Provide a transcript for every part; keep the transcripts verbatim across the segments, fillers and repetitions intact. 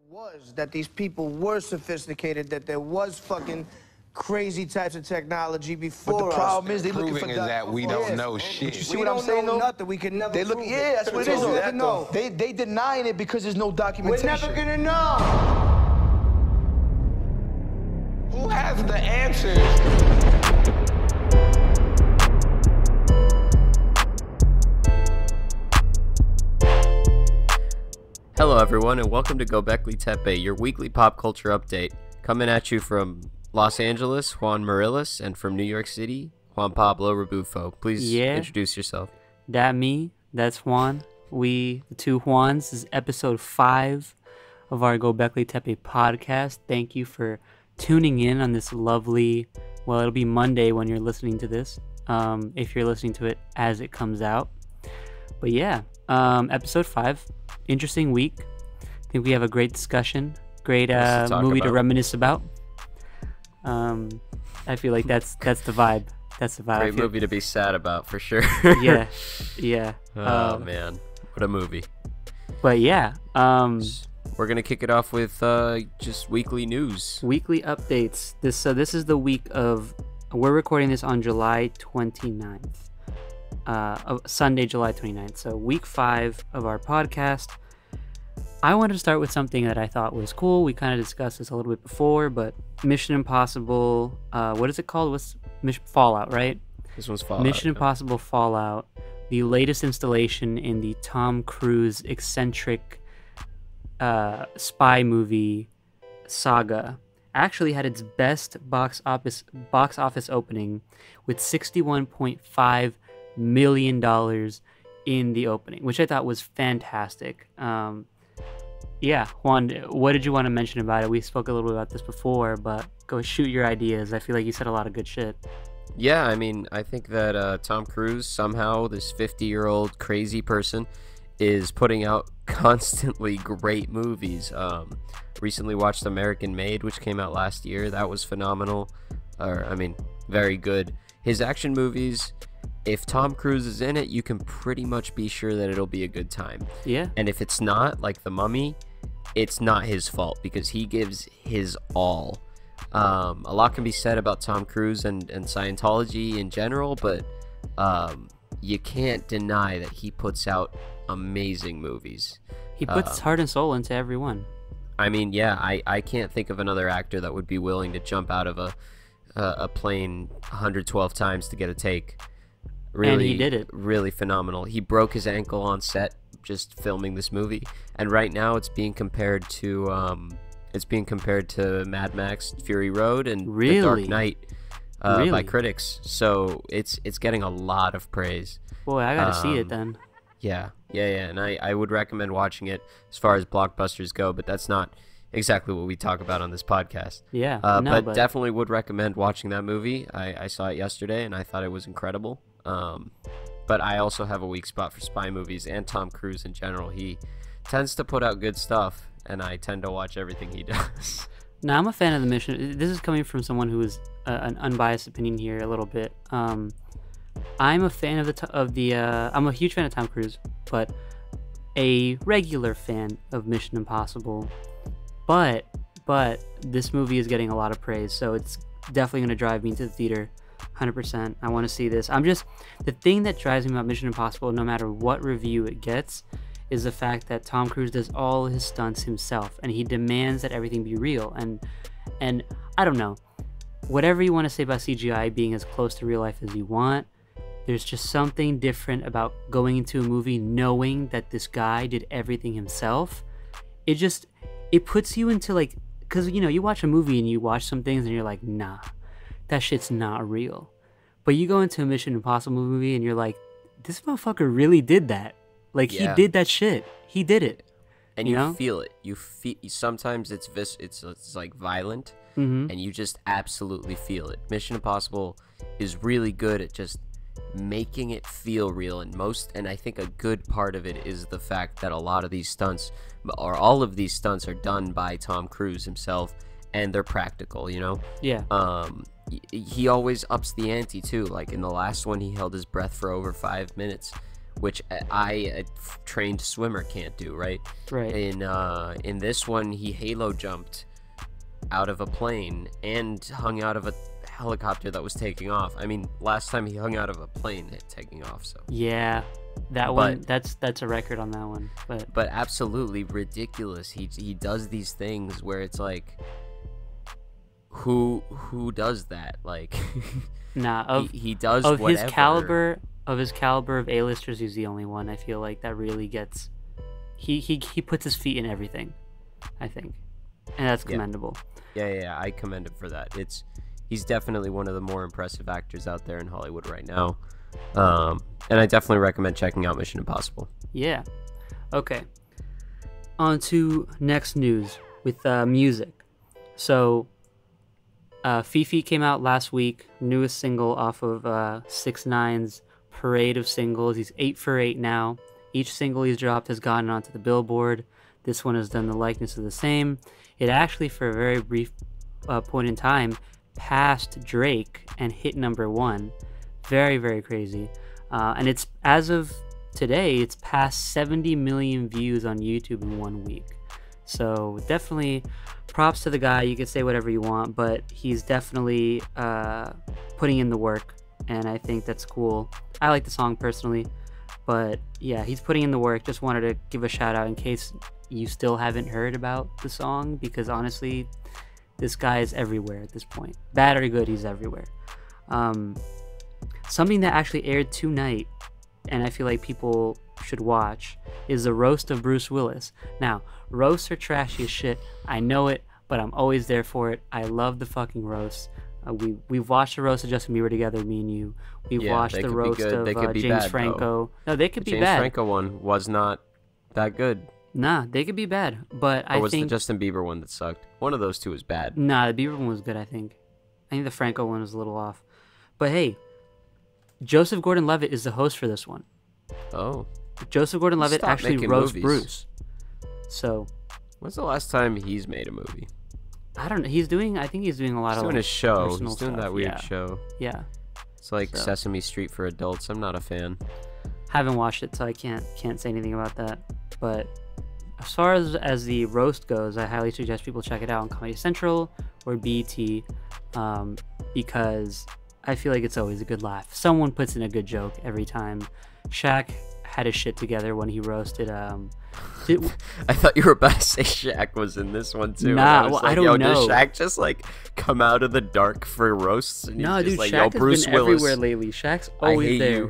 Was that these people were sophisticated, that there was fucking crazy types of technology before us. But the problem is they looking Proving for is that we don't know shit. You see we what I'm don't saying know though? nothing. We can never They look, prove yeah, that's what it is. We'll never That, know. They they denying it because there's no documentation. We're never gonna know. Who has the answers? Hello everyone and welcome to Gobekli Tepe, your weekly pop culture update. Coming at you from Los Angeles, Juan Marilis, and from New York City, Juan Pablo Rebufo. Please yeah, introduce yourself. That me, that's Juan. We, the two Juans, this is episode five of our Gobekli Tepe podcast. Thank you for tuning in on this lovely, well, it'll be Monday when you're listening to this, um, if you're listening to it as it comes out. But yeah, um, episode five. Interesting week. I think we have a great discussion, great uh, to movie about. to reminisce about. Um, I feel like that's that's the vibe. That's the vibe. Great movie to be sad about for sure. yeah, yeah. Oh um, man, what a movie. But yeah, um, we're gonna kick it off with uh, just weekly news. Weekly updates. This so this is the week of. We're recording this on July twenty-ninth. Uh, Sunday, July twenty-ninth. So week five of our podcast. I wanted to start with something that I thought was cool. We kind of discussed this a little bit before, but Mission Impossible, uh, what is it called? What's Mission Fallout, right? This one's Fallout. Mission yeah. Impossible Fallout, the latest installation in the Tom Cruise eccentric uh, spy movie saga, actually had its best box office box office opening with sixty-one point five million dollars in the opening, which I thought was fantastic. Um, yeah, Juan, what did you want to mention about it? We spoke a little bit about this before, but go shoot your ideas. I feel like you said a lot of good shit. Yeah, I mean, I think that uh, Tom Cruise, somehow, this fifty-year-old crazy person, is putting out constantly great movies. Um, recently watched American Made, which came out last year. That was phenomenal. Or, I mean, very good. His action movies, if Tom Cruise is in it, you can pretty much be sure that it'll be a good time. Yeah. And if it's not, like The Mummy, it's not his fault because he gives his all. Um, a lot can be said about Tom Cruise and, and Scientology in general, but um, you can't deny that he puts out amazing movies. He puts uh, his heart and soul into every one. I mean, yeah, I, I can't think of another actor that would be willing to jump out of a a, a plane one hundred twelve times to get a take. Really, and he did it. Really phenomenal. He broke his ankle on set just filming this movie, and right now it's being compared to um, it's being compared to Mad Max: Fury Road and really? The Dark Knight uh, really? by critics. So it's it's getting a lot of praise. Boy, I gotta um, see it then. Yeah, yeah, yeah, and I, I would recommend watching it as far as blockbusters go, but that's not exactly what we talk about on this podcast. Yeah, uh, no, but, but definitely would recommend watching that movie. I, I saw it yesterday, and I thought it was incredible. Um, but I also have a weak spot for spy movies and Tom Cruise in general. He tends to put out good stuff, and I tend to watch everything he does. Now, I'm a fan of the mission. This is coming from someone who is uh, an unbiased opinion here a little bit. Um, I'm a fan of the t- of the. Uh, I'm a huge fan of Tom Cruise, but a regular fan of Mission Impossible. But but this movie is getting a lot of praise, so it's definitely going to drive me into the theater. one hundred percent. I want to see this. I'm just, the thing that drives me about Mission Impossible, no matter what review it gets, is the fact that Tom Cruise does all his stunts himself, and he demands that everything be real. And and I don't know, whatever you want to say about C G I being as close to real life as you want, there's just something different about going into a movie knowing that this guy did everything himself. It just, it puts you into like, because you know, you watch a movie and you watch some things and you're like, nah, that shit's not real. But you go into a Mission Impossible movie and you're like, this motherfucker really did that. Like, yeah. He did that shit. He did it. And you, you know? feel it. You feel. Sometimes it's vis- It's it's like violent, mm-hmm. and you just absolutely feel it. Mission Impossible is really good at just making it feel real, and most, and I think a good part of it is the fact that a lot of these stunts, or all of these stunts, are done by Tom Cruise himself, and they're practical. You know. Yeah. Um. He always ups the ante too. Like in the last one, he held his breath for over five minutes, which I, a trained swimmer, can't do. Right. Right. In uh, in this one, he halo jumped out of a plane and hung out of a helicopter that was taking off. I mean, last time he hung out of a plane taking off. So Yeah, that But- one. That's that's a record on that one. But but absolutely ridiculous. He he does these things where it's like, who who does that? Like, nah, of he, he does of whatever. his caliber, of his caliber of A-listers, he's the only one. I feel like that really gets. He he he puts his feet in everything, I think, and that's Yeah. commendable. Yeah, yeah, yeah, I commend him for that. It's he's definitely one of the more impressive actors out there in Hollywood right now. Um, and I definitely recommend checking out Mission Impossible. Yeah. Okay. On to next news with uh, music. So, uh, FEFE came out last week, newest single off of uh, six nine's parade of singles. He's eight for eight now. Each single he's dropped has gotten onto the Billboard. This one has done the likeness of the same. It actually, for a very brief uh, point in time, passed Drake and hit number one. Very, very crazy. Uh, and it's, as of today, it's past seventy million views on YouTube in one week. So definitely props to the guy. You can say whatever you want, but he's definitely uh, putting in the work, and I think that's cool. I like the song personally, but yeah, he's putting in the work. Just wanted to give a shout out in case you still haven't heard about the song, because honestly, this guy is everywhere at this point. Bad or good, he's everywhere. Um, something that actually aired tonight, and I feel like people should watch, is the roast of Bruce Willis. Now, roasts are trashy as shit. I know it, but I'm always there for it. I love the fucking roasts. Uh, we we've watched the roast of Justin Bieber together, me and you. We've Yeah, watched they the could be roast good. of They could uh, be James bad, Franco. though. No, they could The be James bad. Franco one was not that good. Nah, they could be bad. But Or I was think the Justin Bieber one that sucked? One of those two was bad. nah, the Bieber one was good. I think. I think the Franco one was a little off. But hey, Joseph Gordon-Levitt is the host for this one. Oh. Joseph Gordon-Levitt Stop actually making roasts movies. Bruce. So When's the last time he's made a movie? I don't know. He's doing. I think he's doing a lot He's of doing like, a show. personal He's doing stuff. that weird yeah. show. Yeah, It's like So. Sesame Street for adults. I'm not a fan. haven't watched it, so I can't can't say anything about that. But as far as as the roast goes, I highly suggest people check it out on Comedy Central or B E T, um, because I feel like it's always a good laugh. Someone puts in a good joke every time. Shaq had his shit together when he roasted. Um, did, I thought you were about to say Shaq was in this one too. and Nah, I was well, like, I don't Yo, know. Does Shaq just like come out of the dark for roasts? And no, he's just dude, like, Shaq Yo, has Bruce been Willis. everywhere lately. Shaq's I always hate there. you.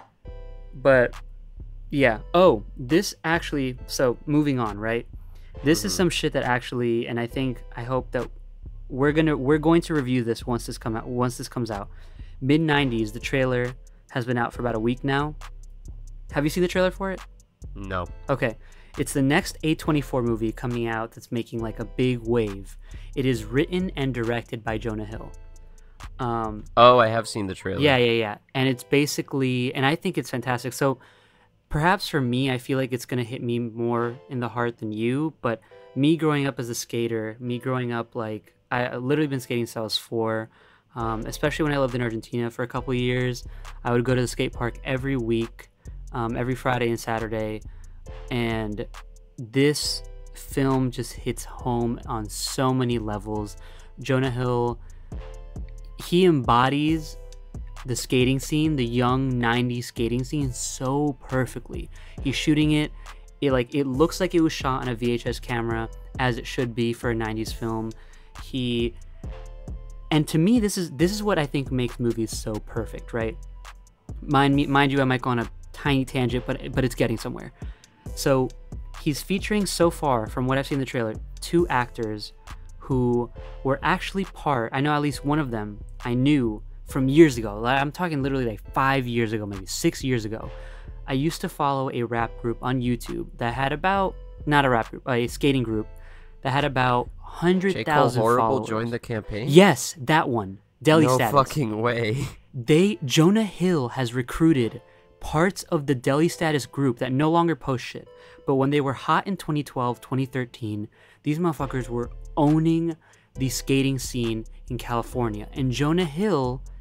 But yeah. Oh, this actually. So moving on, right? This Mm-hmm. is some shit that actually, and I think I hope that we're gonna we're going to review this once this come out. Once this comes out, mid nineties. The trailer has been out for about a week now. Have you seen the trailer for it? No. Okay. It's the next A twenty-four movie coming out that's making like a big wave. It is written and directed by Jonah Hill. Um, Oh, I have seen the trailer. yeah, yeah, yeah. And it's basically, and I think it's fantastic. So perhaps for me, I feel like it's going to hit me more in the heart than you. But me growing up as a skater, me growing up like, I I literally been skating since I was four. Um, especially when I lived in Argentina for a couple of years. I would go to the skate park every week, um, every Friday and Saturday. And this film just hits home on so many levels. Jonah Hill, he embodies the skating scene, the young nineties skating scene, so perfectly. He's shooting it, it like it looks like it was shot on a V H S camera, as it should be for a nineties film. He and to me, this is this is what I think makes movies so perfect, right? Mind me, mind you, I might go on a tiny tangent, but but it's getting somewhere. So he's featuring so far, from what I've seen in the trailer, two actors who were actually part. I know at least one of them I knew from years ago. Like, I'm talking literally like five years ago, maybe six years ago. I used to follow a rap group on YouTube that had about not a rap group, a skating group that had about hundred J. Cole thousand Horrible followers. joined the campaign? Yes, that one. Deli no Status. fucking way. They Jonah Hill has recruited parts of the Deli Status group that no longer post shit. But when they were hot in twenty twelve, twenty thirteen, these motherfuckers were owning the skating scene in California. And Jonah Hill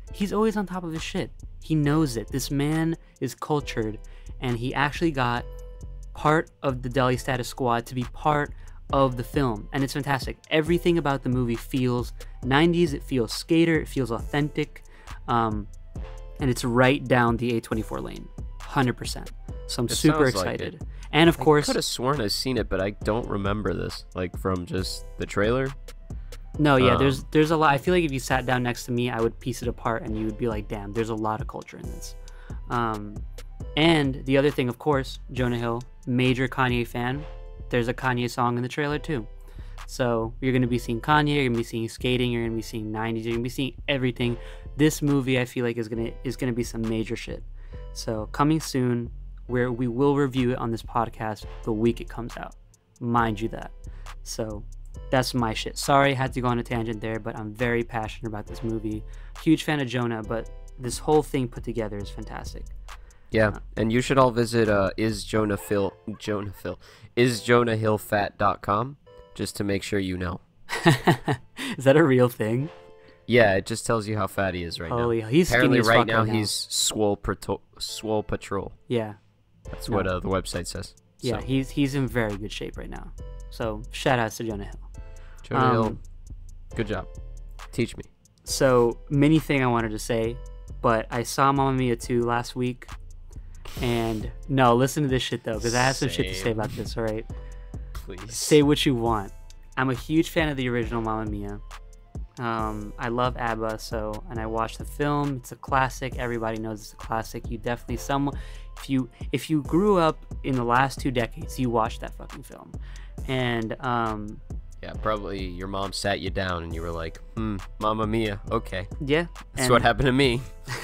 he's always on top of his shit. He knows it. This man is cultured, and he actually got part of the Delhi Status Squad to be part of the film, and it's fantastic. Everything about the movie feels nineties. It feels skater. It feels authentic, um, and it's right down the A twenty-four lane, one hundred percent. So I'm It super sounds like excited. it. And of I course, could have sworn I've seen it, but I don't remember this, like from just the trailer. no, yeah, um, there's there's a lot. I feel like if you sat down next to me, I would piece it apart, and you would be like, "Damn, there's a lot of culture in this." Um, and the other thing, of course, Jonah Hill, major Kanye fan. There's a Kanye song in the trailer too. So you're going to be seeing Kanye, you're going to be seeing skating, you're going to be seeing nineties, you're going to be seeing everything. This movie, I feel like, is going to is going to be some major shit. So coming soon, where we will review it on this podcast the week it comes out. Mind you that. So that's my shit. Sorry I had to go on a tangent there, but I'm very passionate about this movie. Huge fan of Jonah, but this whole thing put together is fantastic. Yeah, and you should all visit uh, is Jonah Phil Jonah Phil is jonah hill fat dot com just to make sure you know. Is that a real thing? Yeah, it just tells you how fat he is right Holy, now. he's skinny Apparently as right fuck now right now. he's swole patrol. Swole patrol. Yeah. That's No. what uh, the website says. Yeah, So, he's he's in very good shape right now. So shout outs to Jonah Hill. Jonah um, Hill, good job. Teach me. So many thing I wanted to say, but I saw Mamma Mia two last week, and no, listen to this shit though, because I have some shit to say Same. about this. All right, Please. say what you want. I'm a huge fan of the original Mamma Mia. Um, I love ABBA, so and I watched the film. It's a classic. Everybody knows it's a classic. You definitely some if you if you grew up in the last two decades, you watched that fucking film, and um. Yeah, probably your mom sat you down and you were like, hmm, Mamma Mia, okay. Yeah, That's and, what happened to me.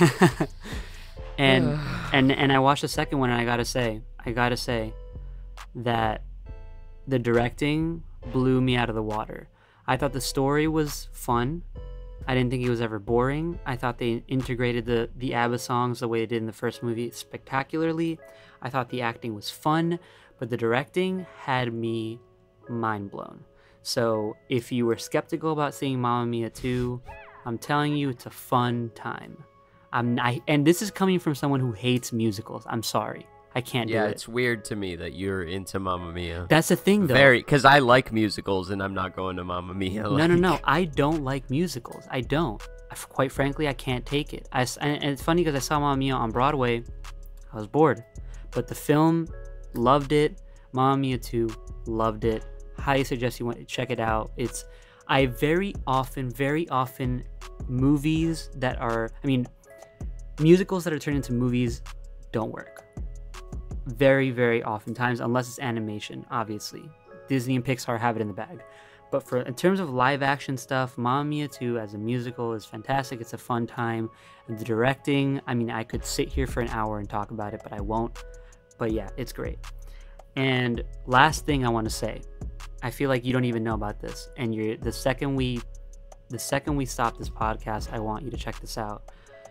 and and and I watched the second one, and I gotta say, I gotta say that the directing blew me out of the water. I thought the story was fun. I didn't think it was ever boring. I thought they integrated the the ABBA songs the way they did in the first movie spectacularly. I thought the acting was fun, but the directing had me mind blown. So if you were skeptical about seeing Mamma Mia two, I'm telling you, it's a fun time. I'm I, and this is coming from someone who hates musicals. I'm sorry, I can't Yeah, do it. it's weird to me that you're into Mamma Mia. That's the thing, though. Very, because I like musicals and I'm not going to Mamma Mia. No, like- no, no. I don't like musicals. I don't. I- Quite frankly, I can't take it. I, s- and and it's funny because I saw Mamma Mia on Broadway. I was bored. But the film, loved it. Mamma Mia two, loved it. Highly suggest you want to check it out. It's, I very often, very often, movies that are, I mean, musicals that are turned into movies don't work. Very, very oftentimes, unless it's animation, obviously. Disney and Pixar have it in the bag. But for in terms of live action stuff, Mamma Mia two as a musical is fantastic. It's a fun time. And the directing, I mean, I could sit here for an hour and talk about it, but I won't. But yeah, it's great. And last thing I want to say, I feel like you don't even know about this. And you're the second we the second we stop this podcast, I want you to check this out.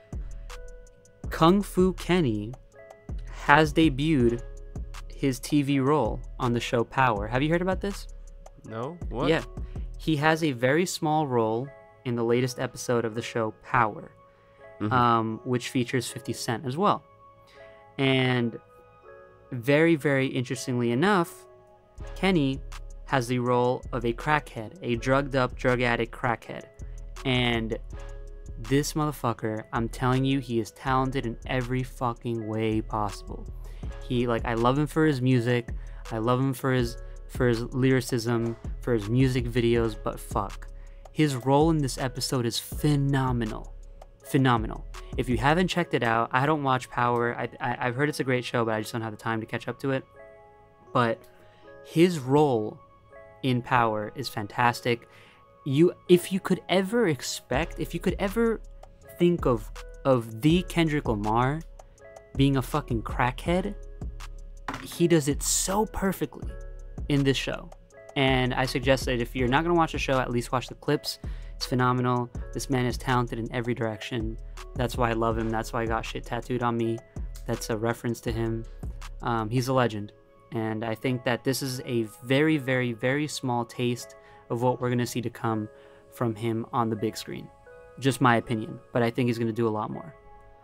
Kung Fu Kenny has debuted his T V role on the show Power. Have you heard about this? No? What? Yeah. He has a very small role in the latest episode of the show Power, Mhm. um, which features fifty Cent as well. And very, very interestingly enough, Kenny has the role of a crackhead, a drugged up, drug addict crackhead. And this motherfucker, I'm telling you, he is talented in every fucking way possible. He, like, I love him for his music. I love him for his for his lyricism, for his music videos, but fuck. His role in this episode is phenomenal. Phenomenal. If you haven't checked it out, I don't watch Power. I, I, I've heard it's a great show, but I just don't have the time to catch up to it. But his role in Power is fantastic. You, if you could ever expect, if you could ever think of of the Kendrick Lamar being a fucking crackhead, he does it so perfectly in this show. And I suggest that if you're not gonna watch the show, at least watch the clips. It's phenomenal. This man is talented in every direction. That's why I love him. That's why I got shit tattooed on me. That's a reference to him. Um, he's a legend. And I think that this is a very, very, very small taste of what we're going to see to come from him on the big screen. Just my opinion, but I think he's going to do a lot more.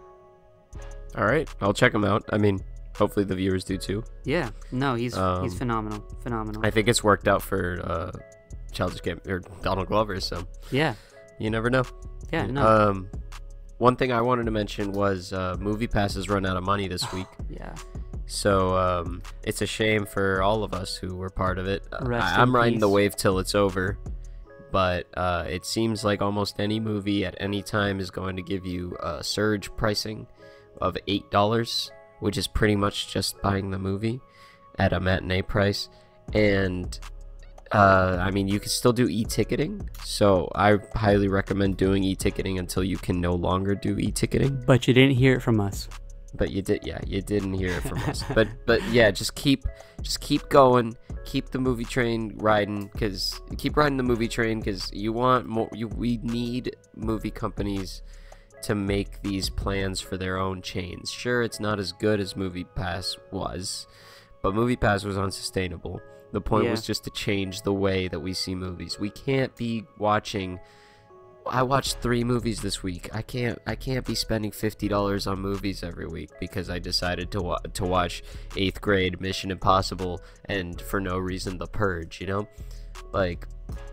All right, I'll check him out. I mean, hopefully the viewers do too. Yeah, no, he's Um, he's phenomenal, phenomenal. I think it's worked out for uh, Childish Gam- or Donald Glover, so yeah, you never know. yeah, no, Um, one thing I wanted to mention was uh, Movie Passes run out of money this week. yeah. So um, it's a shame for all of us who were part of it. Uh, Rest I- I'm in riding the peace. wave till it's over, but uh, it seems like almost any movie at any time is going to give you a surge pricing of eight dollars, which is pretty much just buying the movie at a matinee price. And uh, I mean, you can still do e-ticketing, so I highly recommend doing e-ticketing until you can no longer do e-ticketing. But you didn't hear it from us. But you did, yeah, you didn't hear it from us. But but yeah, just keep just keep going, keep the movie train riding, cause keep riding the movie train, cause you want more. You we need movie companies to make these plans for their own chains. Sure, it's not as good as MoviePass was, but MoviePass was unsustainable. The point Yeah. was just to change the way that we see movies. We can't be watching. I watched three movies this week. I can't. I can't be spending fifty dollars on movies every week because I decided to wa- to watch Eighth Grade, Mission Impossible, and for no reason The Purge. You know, like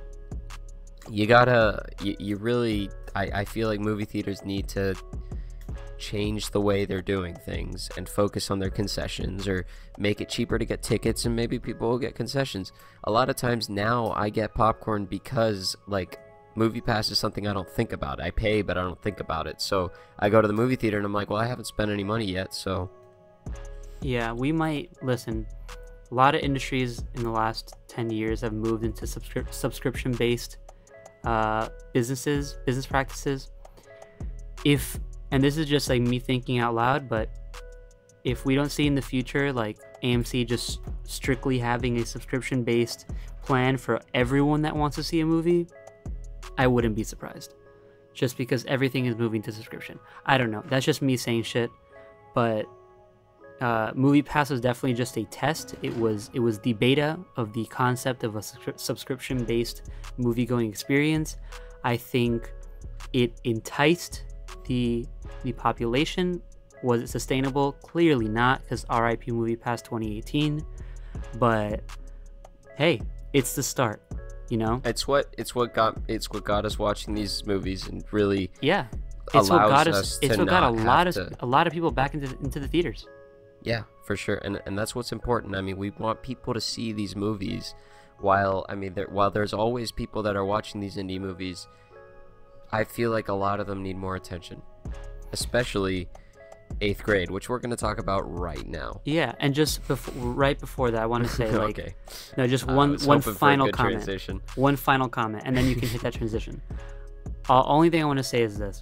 you gotta. You, you really. I, I feel like movie theaters need to change the way they're doing things and focus on their concessions, or make it cheaper to get tickets and maybe people will get concessions. A lot of times now I get popcorn because like Movie Pass is something I don't think about. I pay, but I don't think about it. So I go to the movie theater and I'm like, well, I haven't spent any money yet, so. Yeah, we might listen. A lot of industries in the last ten years have moved into subscri- subscription-based uh, businesses, business practices. If, and this is just like me thinking out loud, but if we don't see in the future like A M C just strictly having a subscription-based plan for everyone that wants to see a movie, I wouldn't be surprised. Just because everything is moving to subscription. I don't know. That's just me saying shit, but uh, Movie Pass was definitely just a test. It was it was the beta of the concept of a subscri- subscription-based movie-going experience. I think it enticed the the population. Was it sustainable? Clearly not, because R I P Movie Pass twenty eighteen. But hey, it's the start. You know, It's what it's what got it's what got us watching these movies and really yeah, it's what allows got us us. to It's what got a not lot have of to- a lot of people back into into the theaters. Yeah, for sure, and and that's what's important. I mean, we want people to see these movies. While I mean, there, while there's always people that are watching these indie movies, I feel like a lot of them need more attention, especially Eighth Grade, which we're going to talk about right now. Yeah, and just before, right before that, I want to say like, Okay. no, just I one was one hoping for a final good comment. transition. One final comment, and then you can hit that transition. Uh, only thing I want to say is this: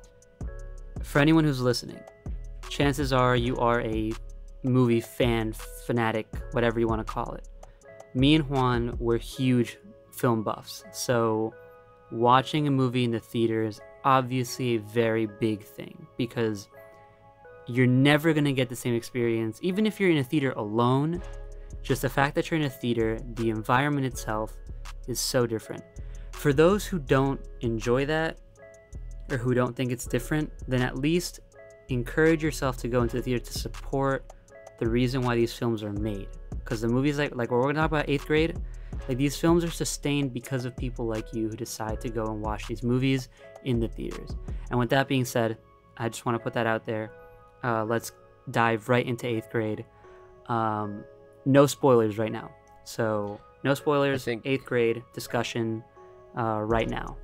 for anyone who's listening, chances are you are a movie fan, fanatic, whatever you want to call it. Me and Juan were huge film buffs, so watching a movie in the theater is obviously a very big thing because you're never going to get the same experience, even if you're in a theater alone. Just the fact that you're in a theater, the environment itself is so different. For those who don't enjoy that, or who don't think it's different, then at least encourage yourself to go into the theater to support the reason why these films are made. Because the movies like, like we're going to talk about Eighth Grade, like these films are sustained because of people like you who decide to go and watch these movies in the theaters. And with that being said, I just want to put that out there. Uh, let's dive right into Eighth Grade. Um, no spoilers right now. So no spoilers. I think- Eighth Grade discussion uh, right now.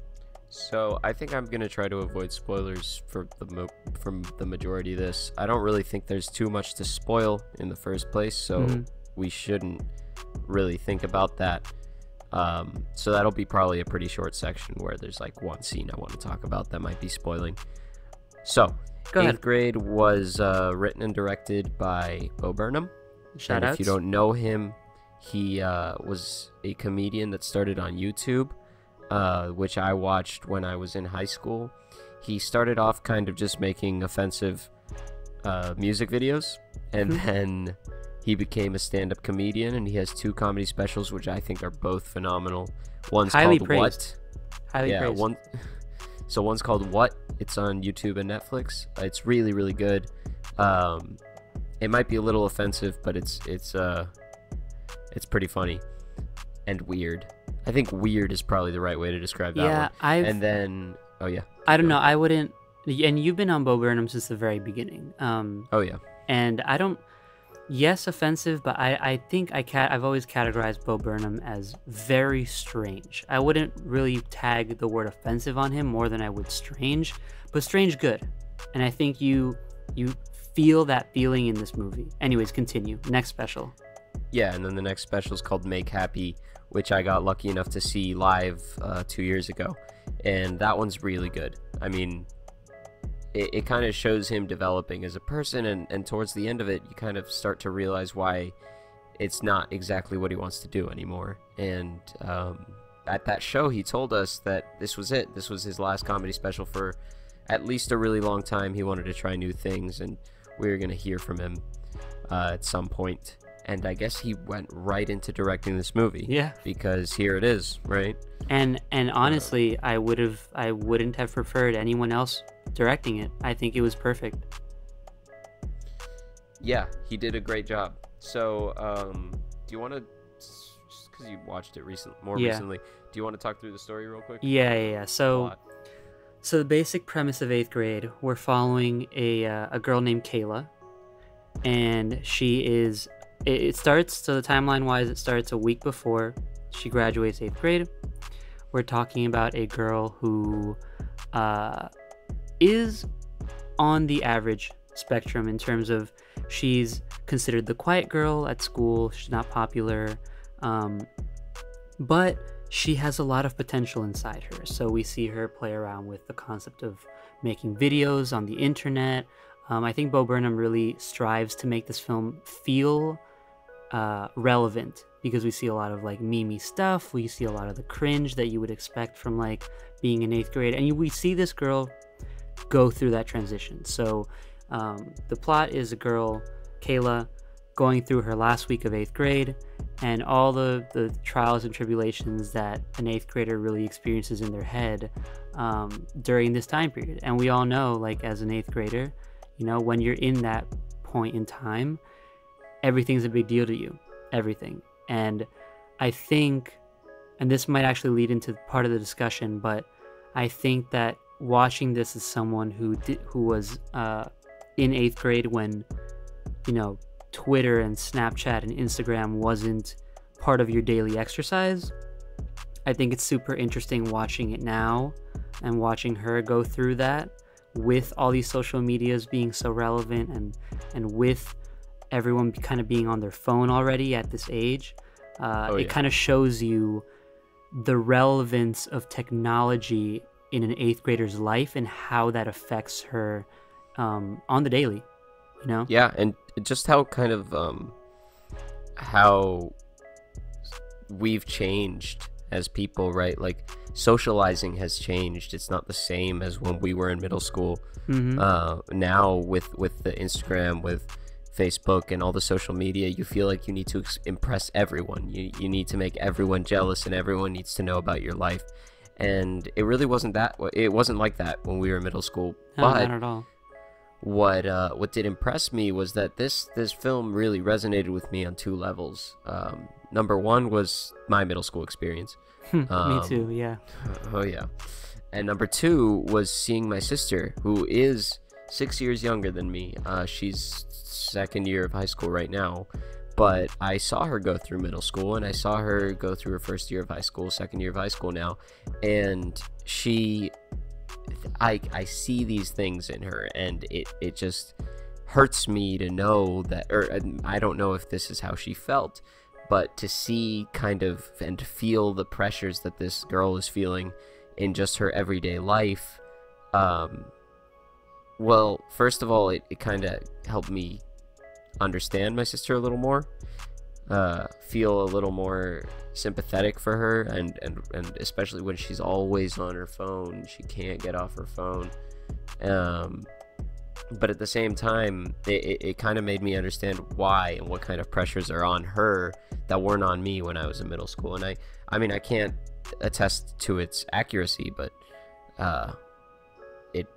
So I think I'm gonna try to avoid spoilers for the mo- from the majority of this. I don't really think there's too much to spoil in the first place, so Mhm. we shouldn't really think about that. Um, so that'll be probably a pretty short section where there's like one scene I want to talk about that might be spoiling. So Go Eighth ahead. Grade was uh, written and directed by Bo Burnham. Shout And outs. if you don't know him, he uh, was a comedian that started on YouTube, uh, which I watched when I was in high school. He started off kind of just making offensive uh, music videos, and Mhm. then he became a stand-up comedian, and he has two comedy specials, which I think are both phenomenal. One's Highly called praised. What? Highly yeah, praised. one. So one's called What. It's on YouTube and Netflix. It's really, really good. Um, it might be a little offensive, but it's it's uh, it's pretty funny and weird. I think weird is probably the right way to describe that Yeah, one. I've- And then, oh yeah. I don't know. I wouldn't. And you've been on Bo Burnham since the very beginning. Um, Oh yeah. and I don't. Yes, offensive, but I, I think I ca- I've always categorized Bo Burnham as very strange. I wouldn't really tag the word offensive on him more than I would strange, but strange good. And I think you you feel that feeling in this movie. Anyways, continue. Next special. Yeah, and then the next special is called Make Happy, which I got lucky enough to see live uh, two years ago. And that one's really good. I mean, it, it kind of shows him developing as a person, and, and towards the end of it, you kind of start to realize why it's not exactly what he wants to do anymore. And um, at that show, he told us that this was it. This was his last comedy special for at least a really long time. He wanted to try new things, and we were going to hear from him uh, at some point. And I guess he went right into directing this movie. Yeah. Because here it is, right? And and honestly, I would have I wouldn't have preferred anyone else directing it. I think it was perfect. Yeah, he did a great job. So, um, do you want to, just because you watched it recent, more Yeah. recently, do you want to talk through the story real quick? Yeah, yeah, yeah. So Plot. so the basic premise of eighth grade, we're following a uh, a girl named Kayla, and she is. It, it starts so the timeline wise, it starts a week before she graduates eighth grade. We're talking about a girl who uh, is on the average spectrum in terms of she's considered the quiet girl at school. She's not popular, um, but she has a lot of potential inside her. So we see her play around with the concept of making videos on the internet. Um, I think Bo Burnham really strives to make this film feel uh, relevant, because we see a lot of like meme stuff. We see a lot of the cringe that you would expect from like being in eighth grade, and you, we see this girl go through that transition. So um, the plot is a girl, Kayla, going through her last week of eighth grade, and all the, the trials and tribulations that an eighth grader really experiences in their head um, during this time period. And we all know, like as an eighth grader, you know, when you're in that point in time, everything's a big deal to you, everything. And I think, and this might actually lead into part of the discussion, but I think that watching this as someone who did, who was uh, in eighth grade when, you know, Twitter and Snapchat and Instagram wasn't part of your daily exercise, I think it's super interesting watching it now and watching her go through that with all these social medias being so relevant, and and with everyone kind of being on their phone already at this age. Uh, Oh, it yeah. kind of shows you the relevance of technology in an eighth grader's life and how that affects her um, on the daily, you know? Yeah, and just how kind of um, how we've changed as people, right? Like socializing has changed. It's not the same as when we were in middle school. Mhm. Uh, now with with the Instagram, with Facebook and all the social media, you feel like you need to ex- impress everyone. You you need to make everyone jealous, and everyone needs to know about your life. And it really wasn't that. It wasn't like that when we were in middle school. No, but not at all. what uh, what did impress me was that this this film really resonated with me on two levels. Um, number one was my middle school experience. Me Um, too, yeah. Oh yeah. And number two was seeing my sister, who is six years younger than me. Uh, she's second year of high school right now, but I saw her go through middle school, and I saw her go through her first year of high school, second year of high school now, and she, I, I see these things in her, and it, it just hurts me to know that, or I don't know if this is how she felt, but to see kind of and to feel the pressures that this girl is feeling in just her everyday life, um, well, first of all, it, it kind of helped me understand my sister a little more, uh, feel a little more sympathetic for her, and, and, and especially when she's always on her phone, she can't get off her phone. Um, but at the same time, it, it, it kind of made me understand why and what kind of pressures are on her that weren't on me when I was in middle school. And I, I mean, I can't attest to its accuracy, but uh, it.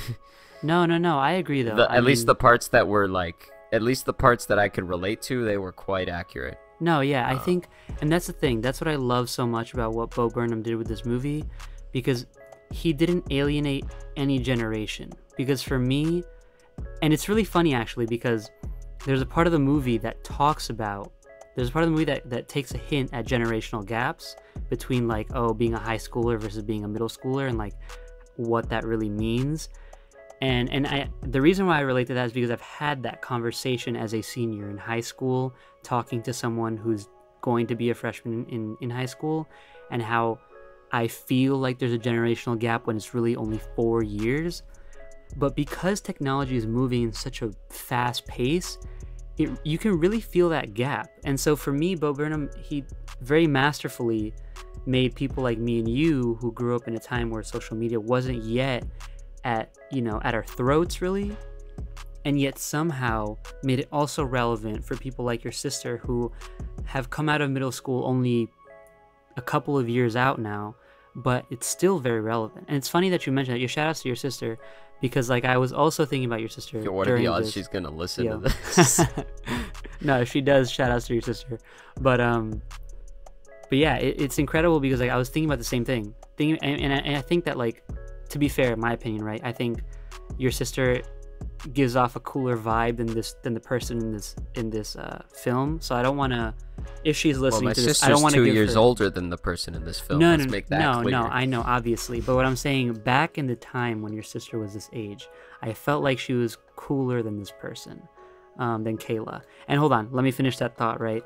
No, no, no. I agree though. the, I at least mean- the parts that were like, at least the parts that I could relate to, they were quite accurate. No, yeah, I Uh, think, and that's the thing. That's what I love so much about what Bo Burnham did with this movie, because he didn't alienate any generation. Because for me, and it's really funny actually, because there's a part of the movie that talks about, there's a part of the movie that, that takes a hint at generational gaps between like, oh, being a high schooler versus being a middle schooler, and like what that really means. And and I the reason why I relate to that is because I've had that conversation as a senior in high school, talking to someone who's going to be a freshman in, in high school, and how I feel like there's a generational gap when it's really only four years. But because technology is moving in such a fast pace, it, you can really feel that gap. And so for me, Bo Burnham, he very masterfully made people like me and you, who grew up in a time where social media wasn't yet at, you know, at our throats really, and yet somehow made it also relevant for people like your sister who have come out of middle school only a couple of years out now, but it's still very relevant. And it's funny that you mentioned that. Your shout outs to your sister, because like I was also thinking about your sister. Yo, what are during the odds this. she's gonna listen Yo. to this? No, if she does, shout outs to your sister. But um but yeah, it, it's incredible because like I was thinking about the same thing. Thinking and, and, I, and I think that, like, to be fair, in my opinion, right? I think your sister gives off a cooler vibe than this than the person in this in this uh, film. So I don't want to, if she's Well, listening my to this, sister's I don't want to two give years her... older than the person in this film. No, Let's no, make that no, clear. no. I know, obviously, but what I'm saying, back in the time when your sister was this age, I felt like she was cooler than this person, um, than Kayla. And hold on, let me finish that thought, right?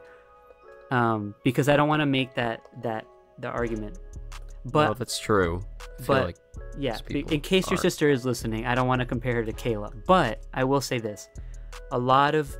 Um, because I don't want to make that that the argument. But well, that's true. I feel but like yeah, most be- people in case your are. sister is listening, I don't want to compare her to Kayla, but I will say this: a lot of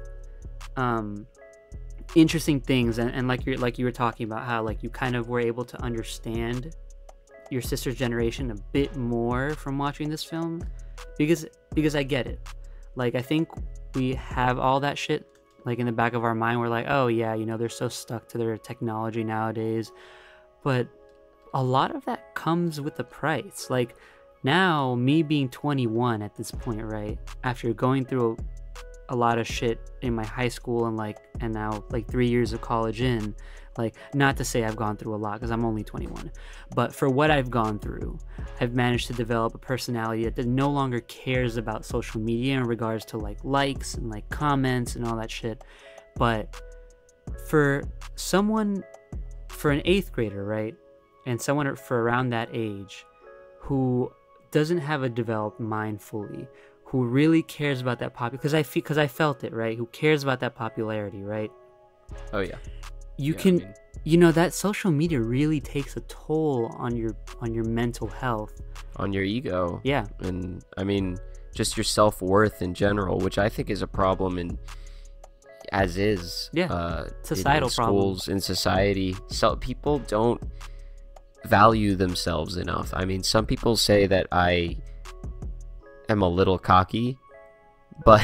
um, interesting things, and, and like you like you were talking about how like you kind of were able to understand your sister's generation a bit more from watching this film, because because I get it. Like I think we have all that shit like in the back of our mind. We're like, oh yeah, you know, they're so stuck to their technology nowadays, but a lot of that comes with the price. Like now, me being twenty-one at this point, right, after going through a, a lot of shit in my high school and like and now like three years of college in, like, not to say I've gone through a lot because I'm only twenty-one, but for what I've gone through, I've managed to develop a personality that no longer cares about social media in regards to like likes and like comments and all that shit. But for someone, for an eighth grader, right, and someone for around that age who doesn't have a developed mind fully, who really cares about that pop, because I feel, because I felt it, right, who cares about that popularity, right? Oh yeah. You Yeah, I can, mean- you know, that social media really takes a toll on your on your mental health. On your ego. Yeah. And I mean, just your self-worth in general, which I think is a problem in as is. Yeah. Uh, Societal in problem. schools, in society. So people don't value themselves enough. I mean, some people say that I am a little cocky, but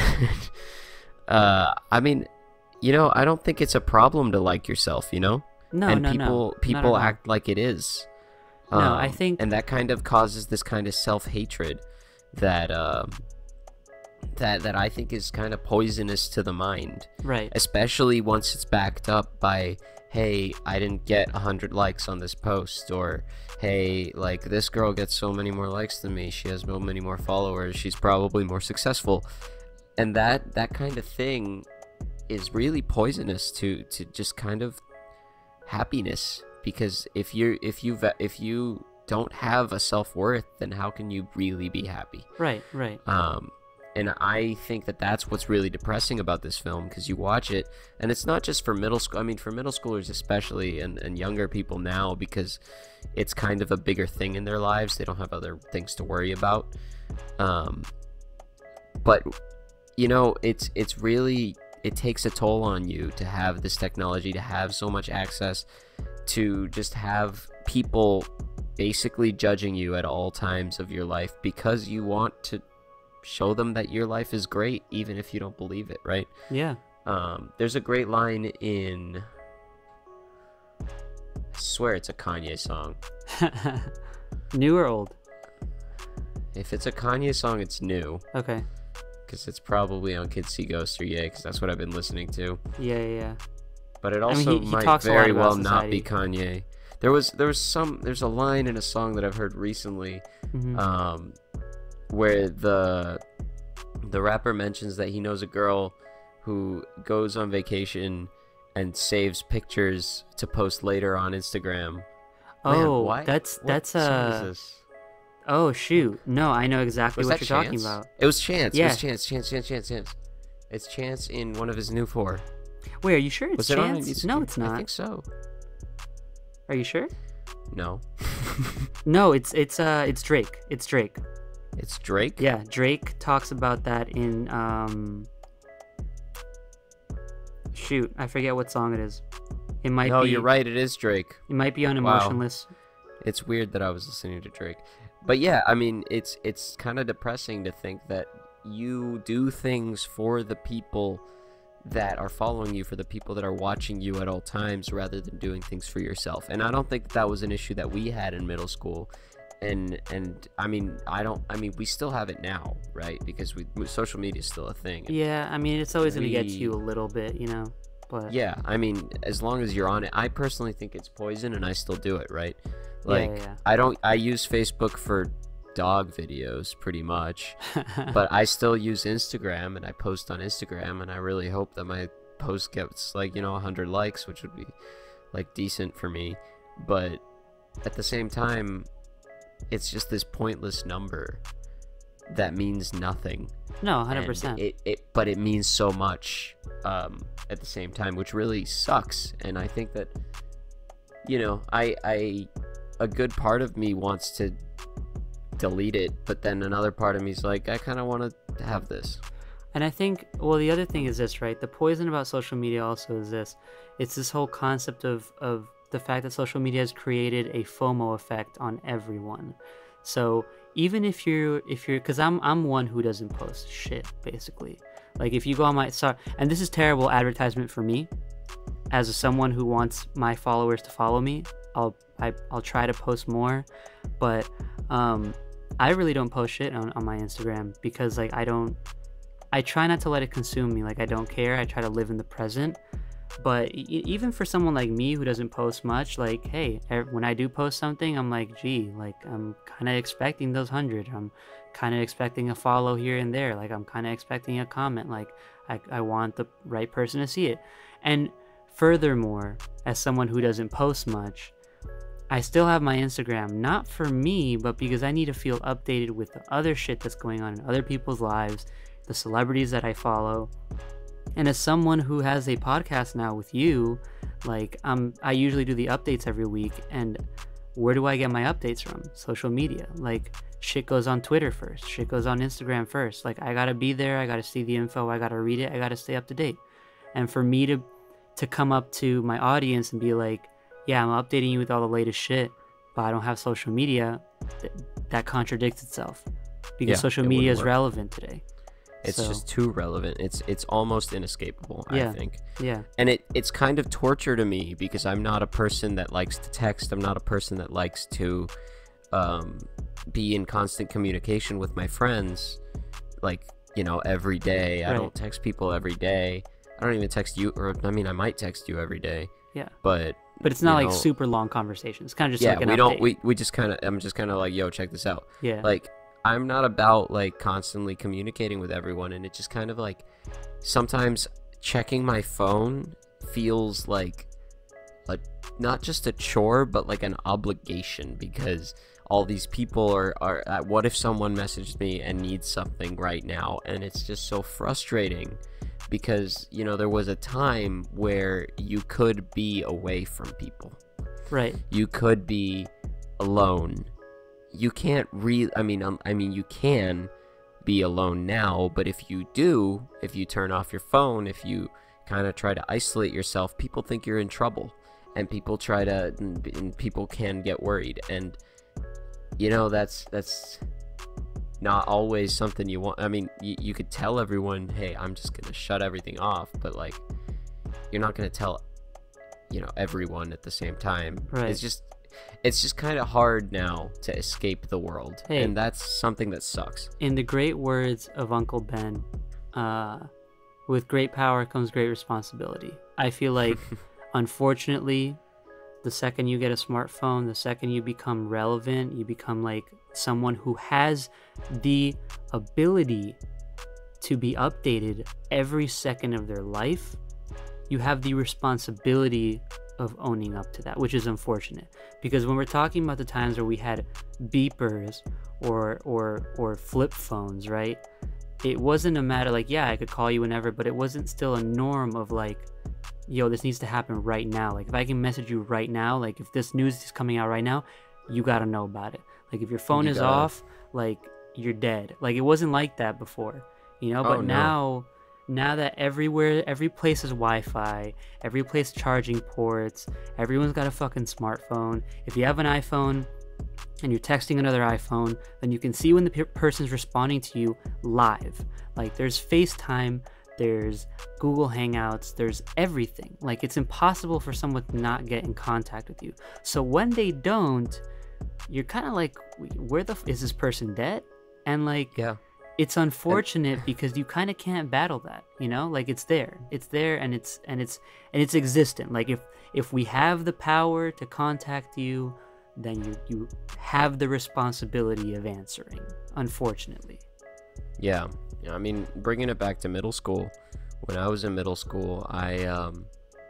uh, I mean, you know, I don't think it's a problem to like yourself, you know? No, and no, people no. Not people at all. act like it is. No, I Um, think- and that kind of causes this kind of self-hatred that um that that I think is kind of poisonous to the mind, Right. especially once it's backed up by, hey, I didn't get one hundred likes on this post, or hey, like, this girl gets so many more likes than me, she has so many more followers, she's probably more successful. And that that kind of thing is really poisonous to to just kind of happiness, because if you if you if you don't have a self-worth, then how can you really be happy? Right, right. Um, and I think that that's what's really depressing about this film, because you watch it, and it's not just for middle school. I mean, for middle schoolers especially, and, and younger people now, because it's kind of a bigger thing in their lives. They don't have other things to worry about. Um, but you know, it's it's really, it takes a toll on you to have this technology, to have so much access, to just have people basically judging you at all times of your life because you want to show them that your life is great, even if you don't believe it, right? Yeah. Um, there's a great line in, I swear it's a Kanye song. New or old? If it's a Kanye song, it's new. Okay. Because it's probably on Kids See Ghosts or Ye, because that's what I've been listening to. Yeah, yeah, yeah. But it I mean, also he- he might talks a lot very about well not be society. Kanye. There was there was some there's a line in a song that I've heard recently, Mhm. um, where the the rapper mentions that he knows a girl who goes on vacation and saves pictures to post later on Instagram. Man, Oh, why- that's what that's song is uh. this? Oh shoot! No, I know exactly Was what that you're Chance? talking about. It was Chance. It Yeah. was Chance. Chance. Chance. Chance. Chance. It's Chance in one of his new four. Wait, are you sure it's Was it on? Chance? It's- No, it's not. I think so. Are you sure? No. No, it's it's uh it's Drake. It's Drake. It's Drake. Yeah, Drake talks about that in um. Shoot, I forget what song it is. It might No, be. you're right. It is Drake. It might be on Wow. Emotionless. It's weird that I was listening to Drake. But yeah, I mean, it's it's kind of depressing to think that you do things for the people that are following you, for the people that are watching you at all times, rather than doing things for yourself. And I don't think that was an issue that we had in middle school. And and I mean, I don't. I mean, we still have it now, right? Because we social media is still a thing. Yeah, I mean it's always gonna get to you We- a little bit, you know. But Yeah, I mean, as long as you're on it, I personally think it's poison, and I still do it, right? Like, yeah, yeah. I don't, I use Facebook for dog videos pretty much, but I still use Instagram, and I post on Instagram, and I really hope that my post gets like, you know, one hundred likes, which would be like decent for me. But at the same time, it's just this pointless number that means nothing. No, one hundred And percent. It, it, but it means so much um, at the same time, which really sucks. And I think that, you know, I, I, a good part of me wants to delete it, but then another part of me is like, I kind of want to have this. And I think, well, the other thing is this, right? The poison about social media also is this. It's this whole concept of, of the fact that social media has created a FOMO effect on everyone. So even if you're, if you're, because I'm, I'm one who doesn't post shit, basically. Like if you go on my, sorry, and this is terrible advertisement for me, as someone who wants my followers to follow me, I'll, I, I'll try to post more, but um, I really don't post shit on, on my Instagram because like I don't, I try not to let it consume me. Like I don't care. I try to live in the present. But e- even for someone like me who doesn't post much, like, hey, ev- when I do post something, I'm like, gee, like I'm kind of expecting those hundred. I'm kind of expecting a follow here and there. Like I'm kind of expecting a comment. Like I, I want the right person to see it. And furthermore, as someone who doesn't post much, I still have my Instagram, not for me, but because I need to feel updated with the other shit that's going on in other people's lives, the celebrities that I follow. And as someone who has a podcast now with you, like um, I usually do the updates every week. And where do I get my updates from? Social media. Like shit goes on Twitter first. Shit goes on Instagram first. Like I gotta be there. I gotta see the info. I gotta read it. I gotta stay up to date. And for me to to come up to my audience and be like, yeah, I'm updating you with all the latest shit, but I don't have social media, th- that contradicts itself because Yeah, social it media wouldn't is work. relevant today. It's So, just too relevant. It's it's almost inescapable, I Yeah. think. yeah, And it, it's kind of torture to me because I'm not a person that likes to text. I'm not a person that likes to um, be in constant communication with my friends, like, you know, every day. I Right. don't text people every day. I don't even text you, or I mean, I might text you every day, yeah. but But it's not you like know, super long conversations. It's kind of just yeah, like an we update. don't. We we just kind of. I'm just kind of like, yo, check this out. yeah, Like, I'm not about like constantly communicating with everyone, and it just kind of like sometimes checking my phone feels like a not just a chore, but like an obligation because all these people are are. Uh, what if someone messaged me and needs something right now, and it's just so frustrating. Because, you know, there was a time where you could be away from people. right. You could be alone. You can't really, I mean, um, I mean, you can be alone now, but if you do, if you turn off your phone, if you kind of try to isolate yourself, people think you're in trouble. And people try to, and, and people can get worried. And, you know, that's, that's, not always something you want. I mean, you, you could tell everyone, hey, I'm just gonna shut everything off, but like you're not gonna tell, you know, everyone at the same time. Right. It's just it's just kind of hard now to escape the world, Hey. and that's something that sucks. In the great words of Uncle Ben, uh, with great power comes great responsibility. I feel like, unfortunately, the second you get a smartphone, the second you become relevant, you become like someone who has the ability to be updated every second of their life, you have the responsibility of owning up to that, which is unfortunate. Because when we're talking about the times where we had beepers or or or flip phones, right? It wasn't a matter like, yeah, I could call you whenever, but it wasn't still a norm of like, yo, this needs to happen right now. Like, if I can message you right now, like if this news is coming out right now, you gotta know about it. Like, if your phone You is gotta- off, like, you're dead. Like, it wasn't like that before, you know? But Oh, no. now, now that everywhere, every place is Wi-Fi, every place charging ports, everyone's got a fucking smartphone. If you have an iPhone and you're texting another iPhone, then you can see when the pe- person's responding to you live. Like, there's FaceTime, there's Google Hangouts, there's everything. Like, it's impossible for someone to not get in contact with you. So when they don't, you're kind of like, where the f- is this person dead? And like, Yeah. it's unfortunate because you kind of can't battle that, you know? Like, it's there, it's there, and it's and it's and it's existent. Like, if if we have the power to contact you, then you you have the responsibility of answering, unfortunately. Yeah. Yeah, I mean, bringing it back to middle school, when I was in middle school, I um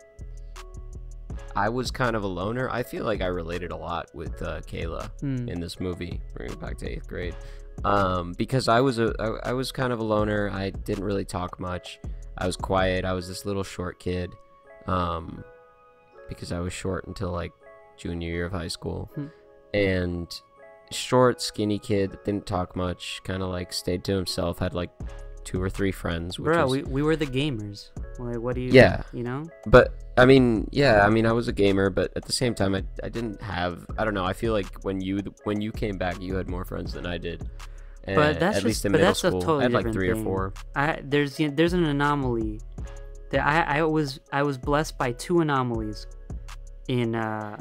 I was kind of a loner. I feel like I related a lot with uh, Kayla Hmm. in this movie, bringing it back to eighth grade, um, because I was a I, I was kind of a loner. I didn't really talk much. I was quiet. I was this little short kid, um, because I was short until like junior year of high school, Hmm. and short, skinny kid that didn't talk much. Kind of like stayed to himself. Had like two or three friends. Which Bro, was, we, we were the gamers. Like, what do you? Yeah. You know. But I mean, yeah, I mean, I was a gamer, but at the same time, I, I didn't have. I don't know. I feel like when you when you came back, you had more friends than I did. And But that's at just, least in but middle that's school, a totally I had like different three thing. or four. I there's you know, there's an anomaly. That I I was I was blessed by two anomalies, in uh,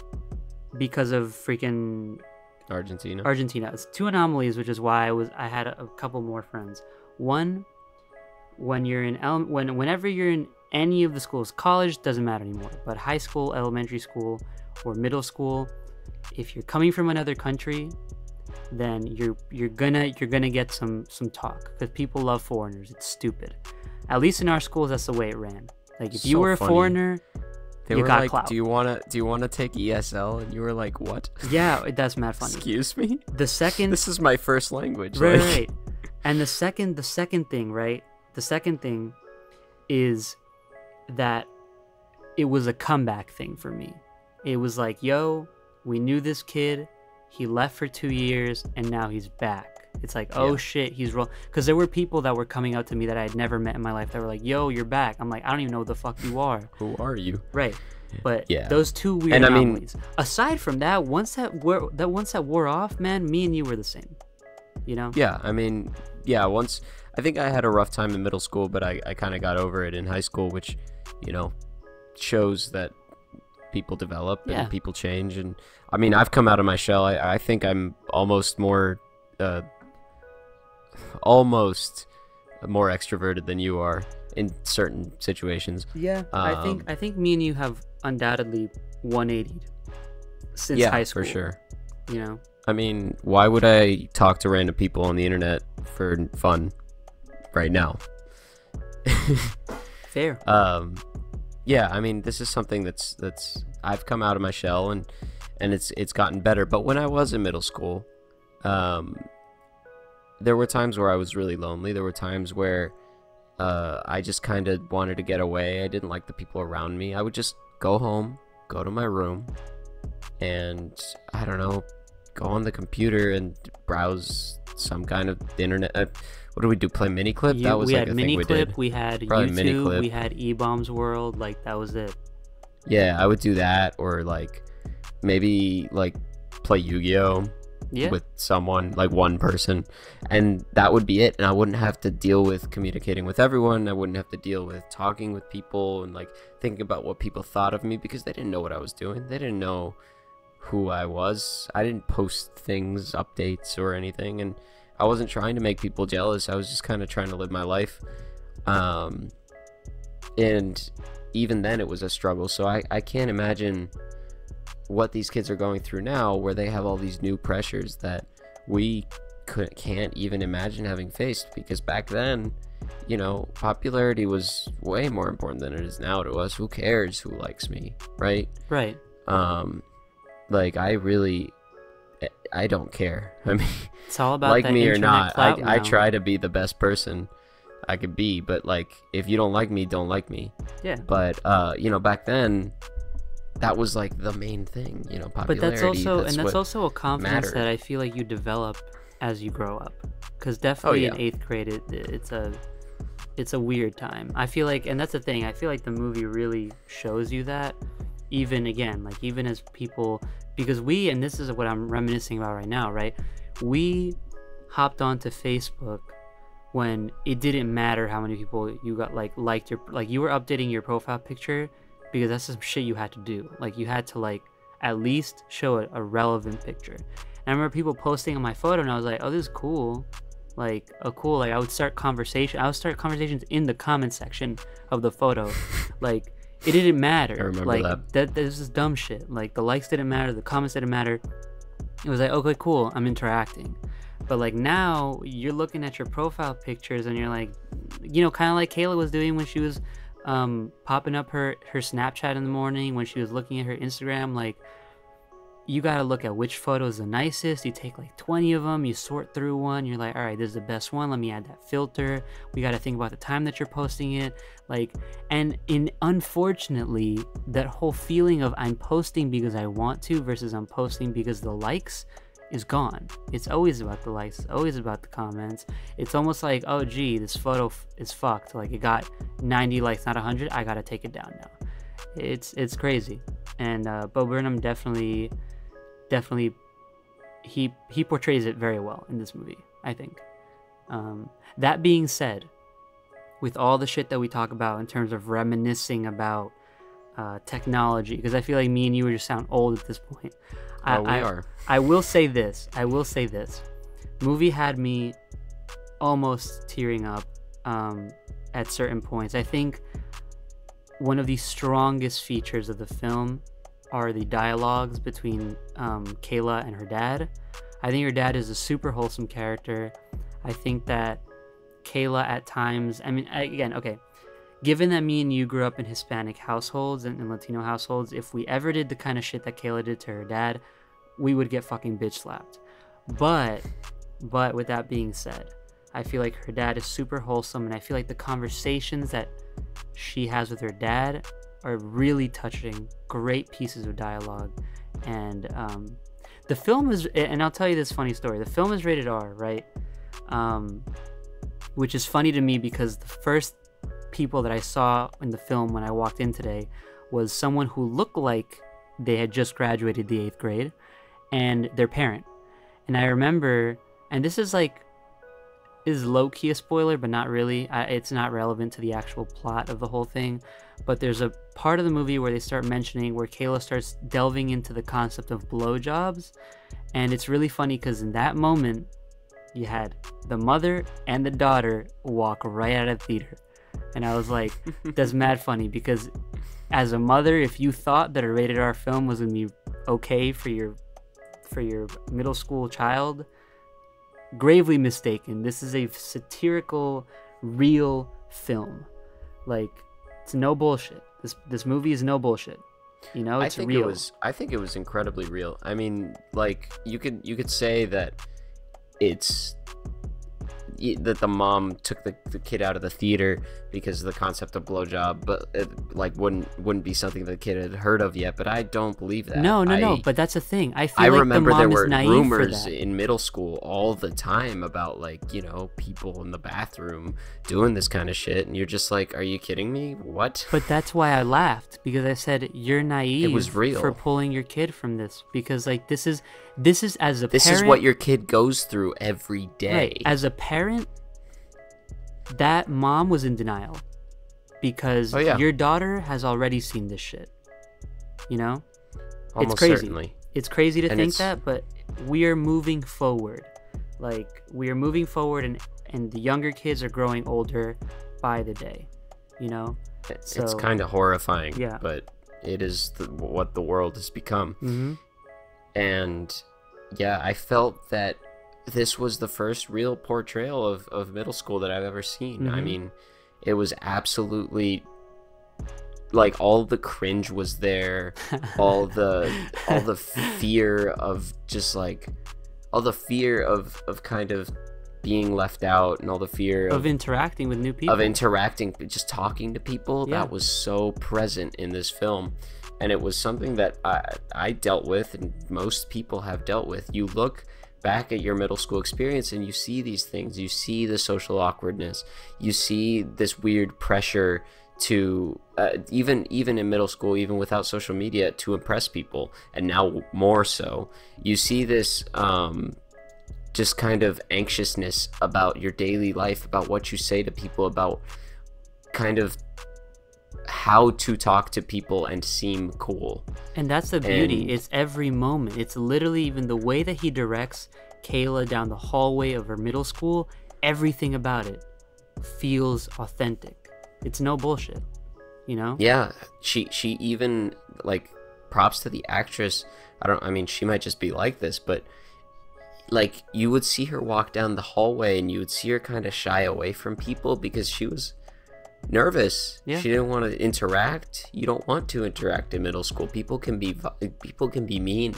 because of freaking Argentina. Argentina. It's two anomalies, which is why I was I had a, a couple more friends. One, when you're in ele- when whenever you're in any of the schools, college doesn't matter anymore, but high school, elementary school, or middle school, if you're coming from another country, then you're you're gonna you're gonna get some some talk because people love foreigners. It's stupid. At least in our schools, that's the way it ran. Like, if you So were a funny. foreigner, They you were got like, clout. "Do you wanna do you wanna take E S L?" And you were like, "What?" yeah, that's mad funny. Excuse me. The second This is my first language. right, like- right, right. And the second the second thing, right? The second thing is that it was a comeback thing for me. It was like, yo, we knew this kid, he left for two years, and now he's back. It's like, oh Yeah. shit, he's real. Because there were people that were coming up to me that I had never met in my life that were like, yo, you're back. I'm like, I don't even know who the fuck you are. Who are you? Right. But Yeah. those two weird And I mean- anomalies. Aside from that, once that wore that once that wore off, man, me and you were the same. You know? Yeah, I mean, yeah, once I think I had a rough time in middle school, but I, I kind of got over it in high school, which, you know, shows that people develop and Yeah. people change. And I mean, I've come out of my shell. I, I think I'm almost more, uh, almost more extroverted than you are in certain situations. Yeah, I think Um, I think me and you have undoubtedly one eightied since yeah, high school. for sure. You know, I mean, why would I talk to random people on the internet for fun right now? fair. um yeah, I mean, this is something that's that's I've come out of my shell, and and it's it's gotten better. But when I was in middle school, um there were times where I was really lonely. There were times where uh I just kind of wanted to get away. I didn't like the people around me. I would just go home, go to my room, and I don't know, go on the computer and browse some kind of internet. Uh, what do we do? Play mini clip? You- That was we like had a thing we Miniclip, did. we had Probably YouTube, Miniclip. we had E-Bombs World. Like, that was it. Yeah, I would do that, or like maybe like play Yu-Gi-Oh Yeah. with someone, like one person, and that would be it. And I wouldn't have to deal with communicating with everyone. I wouldn't have to deal with talking with people and like thinking about what people thought of me, because they didn't know what I was doing. They didn't know who I was. I didn't post things, updates, or anything, and I wasn't trying to make people jealous. I was just kind of trying to live my life. Um, and even then, it was a struggle. So I, I can't imagine what these kids are going through now, where they have all these new pressures that we could, can't even imagine having faced. Because back then, you know, popularity was way more important than it is now to us. Who cares who likes me, right? Right. Um, like I really, I don't care. I mean, It's all about like that me or internet not, clout I, I now. try to be the best person I could be. But like, if you don't like me, don't like me. Yeah. But uh, you know, back then, that was like the main thing. You know, popularity. But that's also and that's what also a confidence mattered. that I feel like you develop as you grow up. Because definitely Oh, yeah. in eighth grade, it, it's a it's a weird time. I feel like, and that's the thing. I feel like the movie really shows you that. Even again, like even as people, because we, and this is what I'm reminiscing about right now, right? We hopped onto Facebook when it didn't matter how many people you got like liked your, like you were updating your profile picture because that's some shit you had to do. Like you had to like at least show a, a relevant picture. And I remember people posting on my photo and I was like, oh, this is cool. Like, oh, cool. Like I would start conversation. I would start conversations in the comment section of the photo. Like it didn't matter. I remember like that. that. This is dumb shit. Like the likes didn't matter. The comments didn't matter. It was like, okay, cool. I'm interacting. But like now you're looking at your profile pictures and you're like, you know, kind of like Kayla was doing when she was um, popping up her, her Snapchat in the morning, when she was looking at her Instagram. Like you got to look at which photo is the nicest. You take like twenty of them, you sort through one. You're like, all right, this is the best one. Let me add that filter. We got to think about the time that you're posting it. Like, and in unfortunately, that whole feeling of I'm posting because I want to versus I'm posting because the likes is gone. It's always about the likes. It's always about the comments. It's almost like, oh, gee, this photo f- is fucked. Like it got ninety likes, not one hundred. I got to take it down now. It's it's crazy. And uh, Bo Burnham definitely, definitely, he he portrays it very well in this movie, I think. Um, that being said, with all the shit that we talk about in terms of reminiscing about uh, technology, because I feel like me and you would just sound old at this point. I, Oh, we I, are. I will say this. I will say this. Movie had me almost tearing up um, at certain points. I think one of the strongest features of the film are the dialogues between um, Kayla and her dad. I think her dad is a super wholesome character. I think that Kayla at times, I mean, again, okay, given that me and you grew up in Hispanic households and, and Latino households, if we ever did the kind of shit that Kayla did to her dad, we would get fucking bitch slapped. But, but with that being said, I feel like her dad is super wholesome, and I feel like the conversations that she has with her dad are really touching, great pieces of dialogue. And um, the film is, and I'll tell you this funny story, the film is rated R, right? Um, which is funny to me because the first people that I saw in the film when I walked in today was someone who looked like they had just graduated the eighth grade and their parent. And I remember, and this is like, is low-key a spoiler, but not really. I, it's not relevant to the actual plot of the whole thing. But there's a part of the movie where they start mentioning, where Kayla starts delving into the concept of blowjobs. And it's really funny because in that moment, you had the mother and the daughter walk right out of the theater. And I was like, that's mad funny, because as a mother, if you thought that a rated R film was gonna be okay for your for your middle school child, gravely mistaken. This is a satirical, real film. Like, it's no bullshit. This this movie is no bullshit. You know, it's I think real. it was. I think it was incredibly real. I mean, like you could you could say that it's that the mom took the, the kid out of the theater because of the concept of blowjob, but it like wouldn't wouldn't be something the kid had heard of yet. But I don't believe that. No, no, I, no. But that's the thing. I feel I like remember the mom there is were naive rumors for that. in middle school all the time about, like, you know, people in the bathroom doing this kind of shit, and you're just like, are you kidding me? What? But that's why I laughed, because I said you're naive. was real. For pulling your kid from this, because like this is this is as a This parent, is what your kid goes through every day. right, as a parent. That mom was in denial because Oh, yeah. your daughter has already seen this shit. You know, Almost it's crazy. certainly. it's crazy to And think it's- that, but we are moving forward. Like we are moving forward, and and the younger kids are growing older by the day. You know, It's So- kind of horrifying, Yeah. but it is the, what the world has become. hmm And yeah, I felt that this was the first real portrayal of, of middle school that I've ever seen. I Mhm. mean, it was absolutely like all the cringe was there, all the all the fear of just like all the fear of of kind of being left out, and all the fear of of interacting with new people. of interacting, just talking to people. Yeah. That was so present in this film, and it was something that I, I dealt with, and most people have dealt with. You look back at your middle school experience and you see these things. You see the social awkwardness. You see this weird pressure to uh, even even in middle school, even without social media, to impress people, and now more so. You see this um, just kind of anxiousness about your daily life, about what you say to people, about kind of how to talk to people and seem cool. And that's the beauty. And- It's every moment. It's literally even the way that he directs Kayla down the hallway of her middle school. Everything about it feels authentic. It's no bullshit, you know? Yeah, she she even, like, props to the actress. I don't I mean, she might just be like this, but like you would see her walk down the hallway and you would see her kind of shy away from people because she was nervous. Yeah. She didn't want to interact. You don't want to interact in middle school. People can be vi- people can be mean,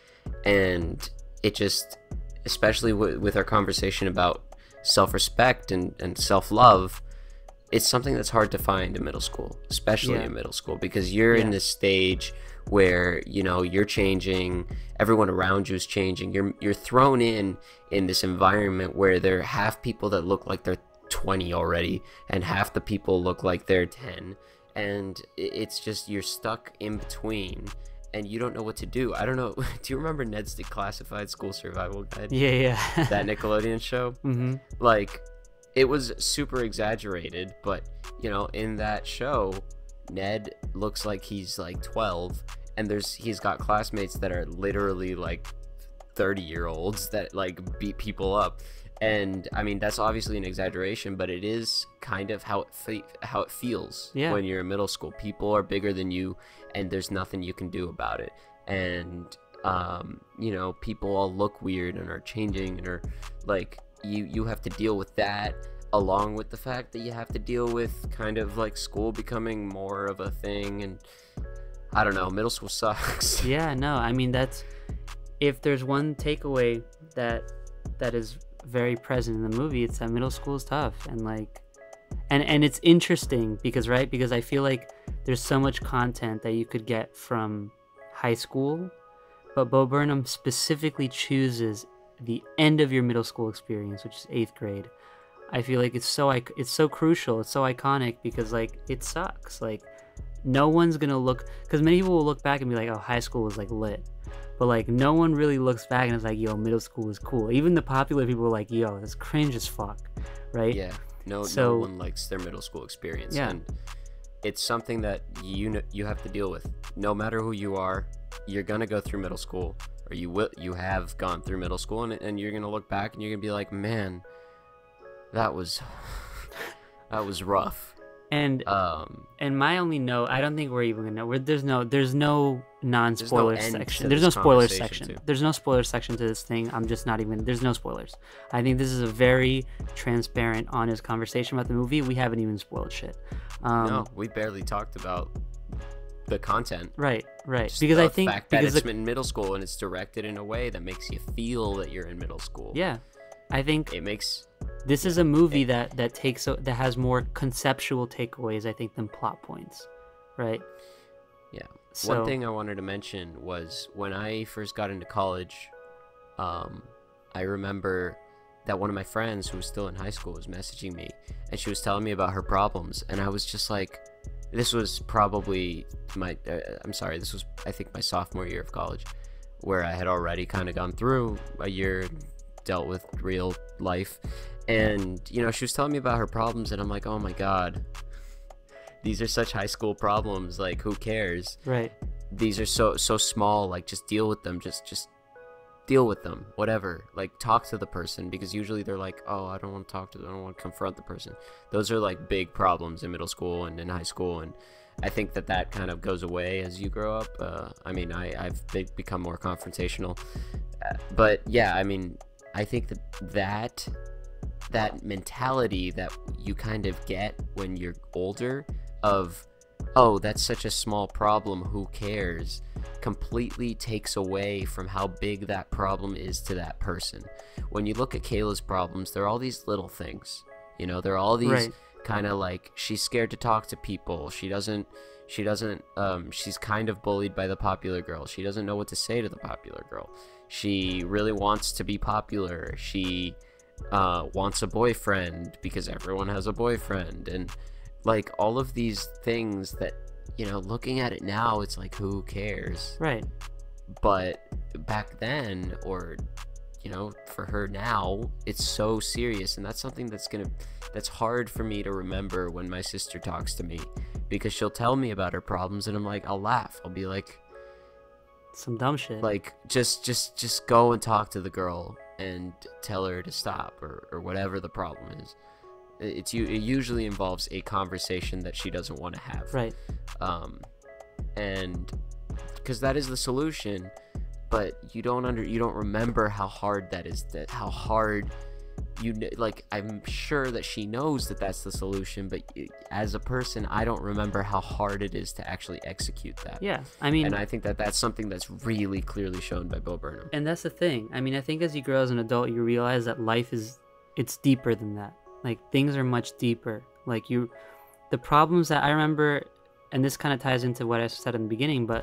and it just, especially w- with our conversation about self-respect and, and self-love, it's something that's hard to find in middle school, especially Yeah. in middle school, because you're in Yeah. this stage where, you know, you're changing, everyone around you is changing. You're you're thrown in in this environment where there are half people that look like they're twenty already, and half the people look like they're ten, and i- it's just you're stuck in between, and you don't know what to do. I don't know. Do you remember Ned's Declassified School Survival Guide? Yeah, yeah. That Nickelodeon show? hmm Like, it was super exaggerated, but you know, in that show, Ned looks like he's like twelve, and there's he's got classmates that are literally like thirty year olds that like beat people up. And I mean, that's obviously an exaggeration, but it is kind of how it fe- how it feels Yeah. when you're in middle school. People are bigger than you, and there's nothing you can do about it. And um, you know, people all look weird and are changing, and are like, you you have to deal with that, along with the fact that you have to deal with kind of like school becoming more of a thing. And I don't know, middle school sucks. Yeah, no, I mean, that's, if there's one takeaway that that is very present in the movie, it's that middle school is tough. And like, and and it's interesting because, right, because I feel like there's so much content that you could get from high school, but Bo Burnham specifically chooses the end of your middle school experience, which is eighth grade. I feel like it's so ic- it's so crucial, it's so iconic, because like it sucks. Like no one's gonna look, because many people will look back and be like, oh, high school was like lit, but like no one really looks back and is like, yo, middle school was cool. Even the popular people are like, yo, that's cringe as fuck, right? Yeah, no, So- no one likes their middle school experience. Yeah. And it's something that you kn- you have to deal with. No matter who you are, you're gonna go through middle school, or you will you have gone through middle school, and, and you're gonna look back and you're gonna be like, man, that was that was rough. And Um, and my only note, I don't think we're even gonna. We're, there's no there's no non-spoiler end section. to There's this no spoiler conversation, section. too. There's no spoiler section to this thing. I'm just not even. There's no spoilers. I think this is a very transparent, honest conversation about the movie. We haven't even spoiled shit. Um, no, we barely talked about the content. Right, right. Just because the I think fact that because it's the, in middle school and it's directed in a way that makes you feel that you're in middle school. yeah, I think It makes this is a movie that that takes a, that has more conceptual takeaways, I think, than plot points, right? Yeah. So, One thing I wanted to mention was when I first got into college, um, I remember that one of my friends who was still in high school was messaging me, and she was telling me about her problems, and I was just like, this was probably my, uh, I'm sorry, this was, I think, my sophomore year of college, where I had already kind of gone through a year, dealt with real life, and, you know, she was telling me about her problems, and I'm like, oh my god, these are such high school problems, like, who cares? right, these are so so small, like just deal with them, just just deal with them, whatever, like talk to the person, because usually they're like, oh, I don't want to talk to them, I don't want to confront the person. Those are like big problems in middle school and in high school, and I think that that kind of goes away as you grow up. uh, I mean, I, I've be- become more confrontational, uh, but yeah, I mean, I think that that that mentality that you kind of get when you're older of, oh, that's such a small problem, who cares, completely takes away from how big that problem is to that person. When you look at Kayla's problems, they're all these little things, you know, they're all these Right. kind of like, she's scared to talk to people, she doesn't she doesn't um she's kind of bullied by the popular girl, she doesn't know what to say to the popular girl, she really wants to be popular, she uh wants a boyfriend because everyone has a boyfriend, and like all of these things that, you know, looking at it now, it's like, who cares? Right. But back then, or you know, for her now, it's so serious, and that's something that's gonna that's hard for me to remember when my sister talks to me, because she'll tell me about her problems and I'm like, I'll laugh, I'll be like Some dumb shit. like just just just go and talk to the girl and tell her to stop, or, or whatever the problem is. It's you it usually involves a conversation that she doesn't want to have, Right. um and because that is the solution, but you don't under you don't remember how hard that is, that how hard you kn- like, I'm sure that she knows that that's the solution, but y- as a person, I don't remember how hard it is to actually execute that. Yeah. I mean, And I think that that's something that's really clearly shown by Bo Burnham. and that's the thing. I mean, I think as you grow as an adult, you realize that life is, it's deeper than that. Like, things are much deeper. Like, you, the problems that I remember, and this kind of ties into what I said in the beginning, but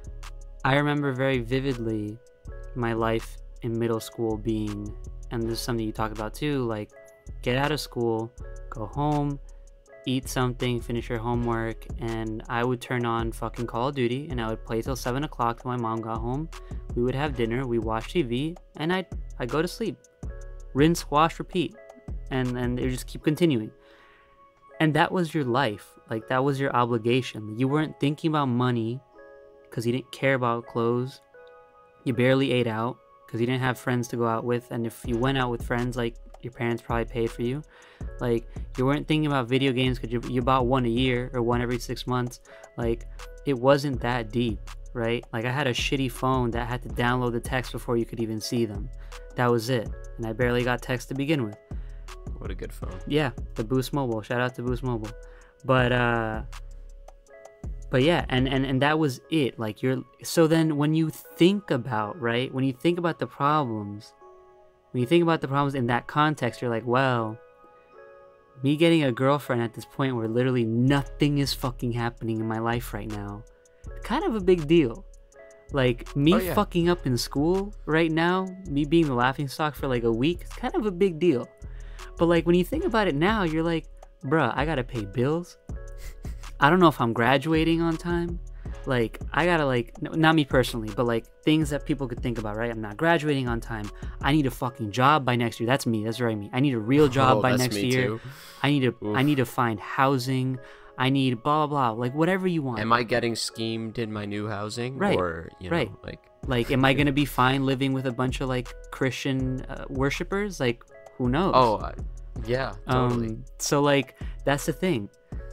I remember very vividly my life in middle school being, and this is something you talk about too, like, get out of school, go home, eat something, finish your homework, and I would turn on fucking Call of Duty, and I would play till seven o'clock till my mom got home. We would have dinner, we watch T V, and I'd, I'd go to sleep. Rinse, wash, repeat. And, and it would just keep continuing. And that was your life. Like, that was your obligation. You weren't thinking about money because you didn't care about clothes. You barely ate out because you didn't have friends to go out with. And if you went out with friends, like, your parents probably paid for you. Like, you weren't thinking about video games because you, you bought one a year or one every six months. Like, it wasn't that deep, right? Like, I had a shitty phone that had to download the text before you could even see them. That was it. And I barely got text to begin with. What a good phone. Yeah, the Boost Mobile. Shout out to Boost Mobile. But uh but yeah, and and and that was it. Like, you're, so then when you think about, right? When you think about the problems, when you think about the problems in that context, you're like, well, me getting a girlfriend at this point where literally nothing is fucking happening in my life right now, kind of a big deal. Like, me Oh, yeah. fucking up in school right now, me being the laughingstock for like a week, it's kind of a big deal. But like, when you think about it now, you're like, bruh, I gotta pay bills. I don't know if I'm graduating on time. Like, I gotta, like, no, not me personally, but like things that people could think about, right? I'm not graduating on time. I need a fucking job by next year. That's me. That's right, me. I need a real job Oh, by that's next me year. too. I need to. Oof. I need to find housing. I need blah blah blah. Like, whatever you want. Am I getting schemed in my new housing? Right, Or, you know, right. like, Like, am I gonna be fine living with a bunch of like Christian uh, worshipers? Like, who knows? oh, I, yeah, totally. Um, so like, that's the thing.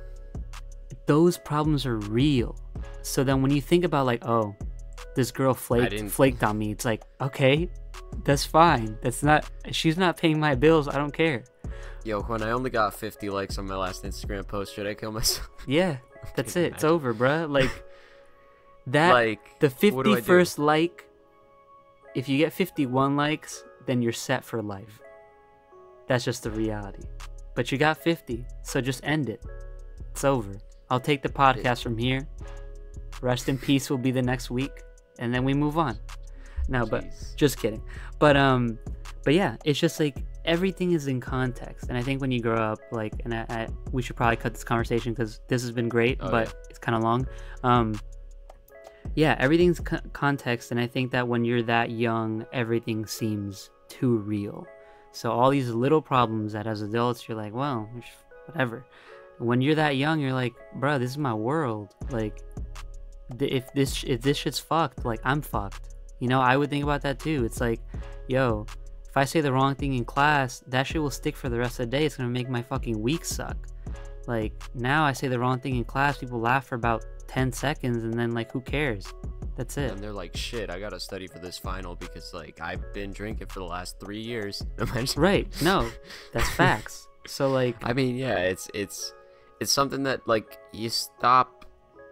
Those problems are real. So then when you think about like, oh, this girl flaked didn't- flaked on me, it's like, okay, that's fine. That's not, she's not paying my bills. I don't care. Yo, when I only got fifty likes on my last Instagram post, should I kill myself? Yeah, that's Can you it. It's imagine? over, bruh. Like, that, Like, the what do I do? fifty-first like, if you get fifty-one likes, then you're set for life. That's just the reality. But you got fifty, so just end it. It's over. I'll take the podcast from here. Rest in peace will be the next week, and then we move on. No, but Jeez. just kidding. But um, but yeah, it's just like everything is in context, and I think when you grow up, like, and I, I we should probably cut this conversation because this has been great, Oh, but yeah. it's kind of long. Um, yeah, everything's co- context, and I think that when you're that young, everything seems too real. So all these little problems that as adults you're like, well, whatever. When you're that young, you're like, bro, this is my world. Like, th- if this sh- if this shit's fucked, like I'm fucked. You know, I would think about that too. It's like, yo, if I say the wrong thing in class, that shit will stick for the rest of the day. It's gonna make my fucking week suck. Like, now I say the wrong thing in class, people laugh for about ten seconds, and then, like, who cares? That's it. And they're like, shit, I gotta study for this final because, like, I've been drinking for the last three years. Imagine. Right. No, that's facts. So, like... I mean, yeah, it's, it's, it's something that, like, you stop...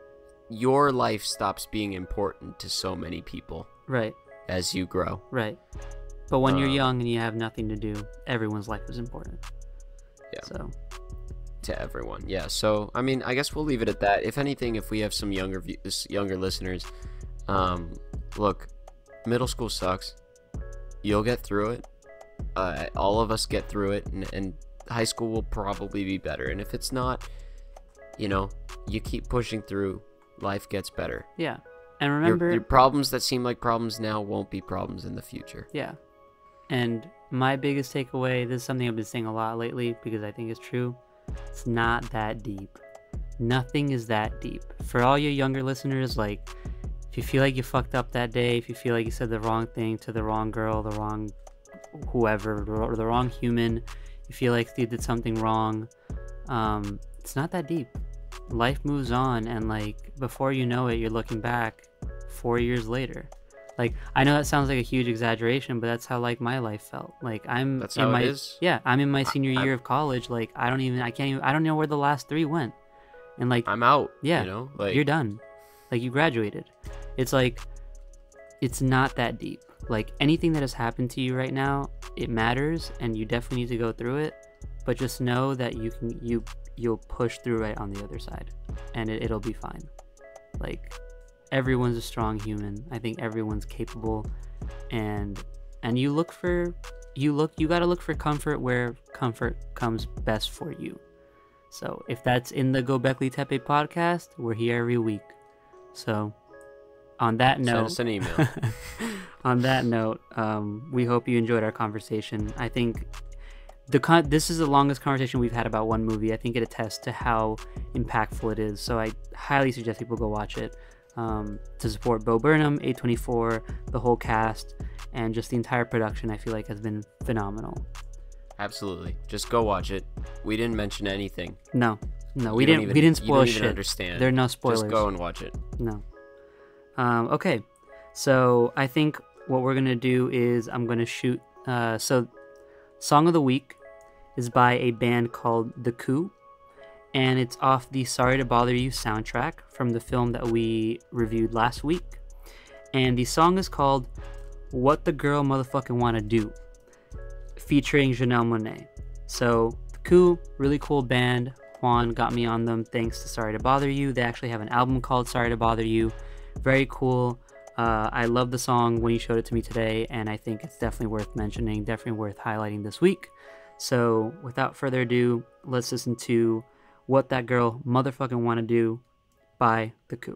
Your life stops being important to so many people. Right. As you grow. Right. But when um, you're young and you have nothing to do, everyone's life is important. Yeah. So... To everyone, yeah. So I mean, I guess we'll leave it at that. If anything, if we have some younger views, younger listeners, um, look, middle school sucks. You'll get through it. Uh, all of us get through it, and, and high school will probably be better. And if it's not, you know, you keep pushing through. Life gets better. Yeah, and remember, your, your problems that seem like problems now won't be problems in the future. Yeah, and my biggest takeaway. This is something I've been saying a lot lately because I think it's true. It's not that deep. Nothing is that deep. For all your younger listeners, like, if you feel like you fucked up that day, if you feel like you said the wrong thing to the wrong girl, the wrong whoever, or the wrong human, you feel like you did something wrong, um, it's not that deep. Life moves on, and, like, before you know it, you're looking back four years later. Like, I know that sounds like a huge exaggeration, but that's how, like, my life felt. Like, I'm that's in how my it is. Yeah, I'm in my senior I, year of college. Like, I don't even I can't even I don't know where the last three went. And, like, I'm out. Yeah, you know, like, you're done. Like, you graduated. It's like, it's not that deep. Like, anything that has happened to you right now, it matters, and you definitely need to go through it. But just know that you can you you'll push through it on the other side, and it, it'll be fine. Like, everyone's a strong human. I think everyone's capable, and and you look for you look you got to look for comfort where comfort comes best for you. So if that's in the Gobekli Tepe podcast, we're here every week. So on that note, send us an email. on that note, um, we hope you enjoyed our conversation. I think the con- this is the longest conversation we've had about one movie. I think it attests to how impactful it is. So I highly suggest people go watch it. Um, to support Bo Burnham, A twenty-four, the whole cast, and just the entire production, I feel like has been phenomenal. Absolutely, just go watch it. We didn't mention anything. No, no, we you didn't. Even, we didn't spoil you don't shit. even understand. There are no spoilers. Just go and watch it. No. Um, okay, so I think what we're gonna do is I'm gonna shoot. Uh, so, Song of the Week is by a band called The Coup. And it's off the Sorry to Bother You soundtrack from the film that we reviewed last week. And the song is called What the Girl Motherfucking Wanna Do, featuring Janelle Monáe. So, The Coup, really cool band. Juan got me on them thanks to Sorry to Bother You. They actually have an album called Sorry to Bother You. Very cool. Uh, I love the song when you showed it to me today, and I think it's definitely worth mentioning, definitely worth highlighting this week. So, without further ado, let's listen to What That Girl Motherfucking Wanna Do by The Coup.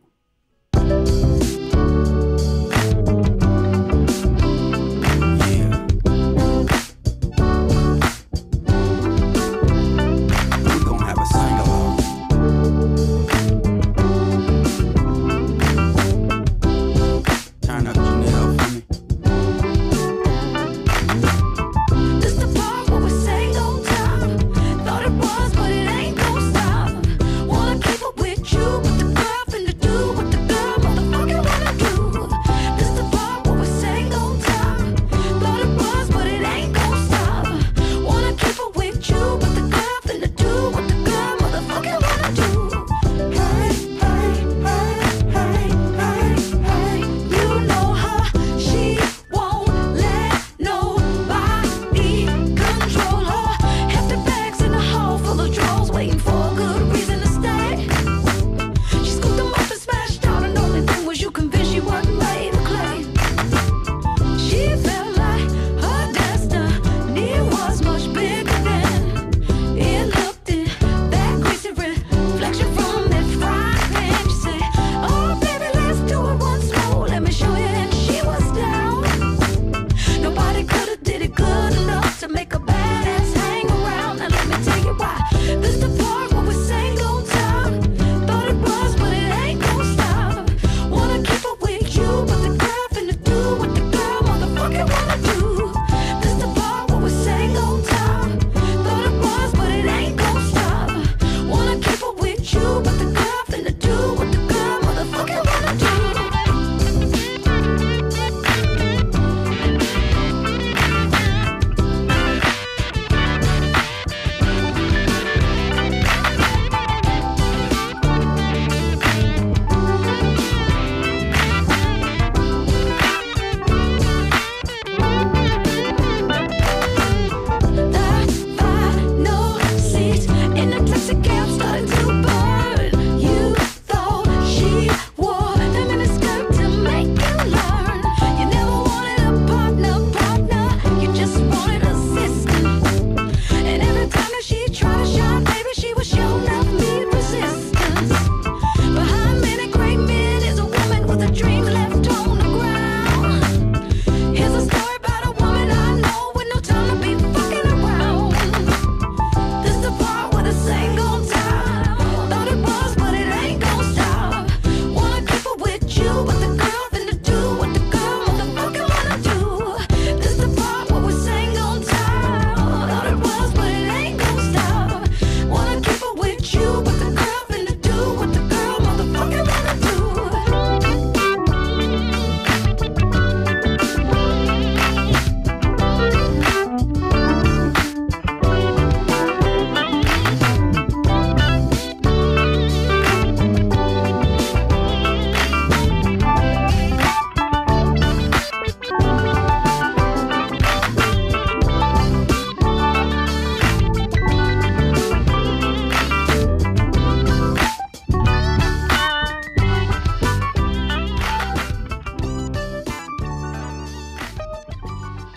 Wanna keep up with you, but the girl finna do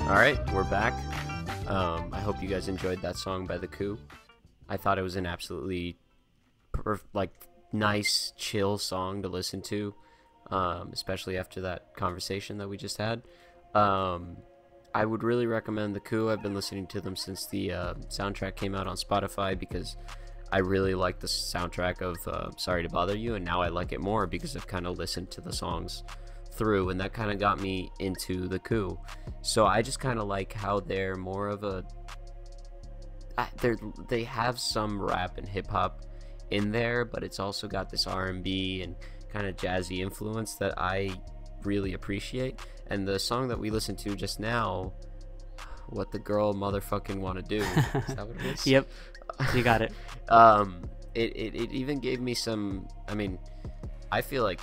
All right, we're back. Um, I hope you guys enjoyed that song by the Coup. I thought it was an absolutely perf- like nice, chill song to listen to, um, especially after that conversation that we just had. Um, I would really recommend the Coup. I've been listening to them since the uh, soundtrack came out on Spotify because I really like the soundtrack of uh, Sorry to Bother You, and now I like it more because I've kind of listened to the songs through, and that kind of got me into the Coup. So I just kind of like how they're more of a they they have some rap and hip hop in there, but it's also got this R and B and kind of jazzy influence that I really appreciate. And the song that we listened to just now, What the Girl Motherfucking Wanna Do, is that what it is? Yep, you got it. um it, it it even gave me some, I mean, I feel like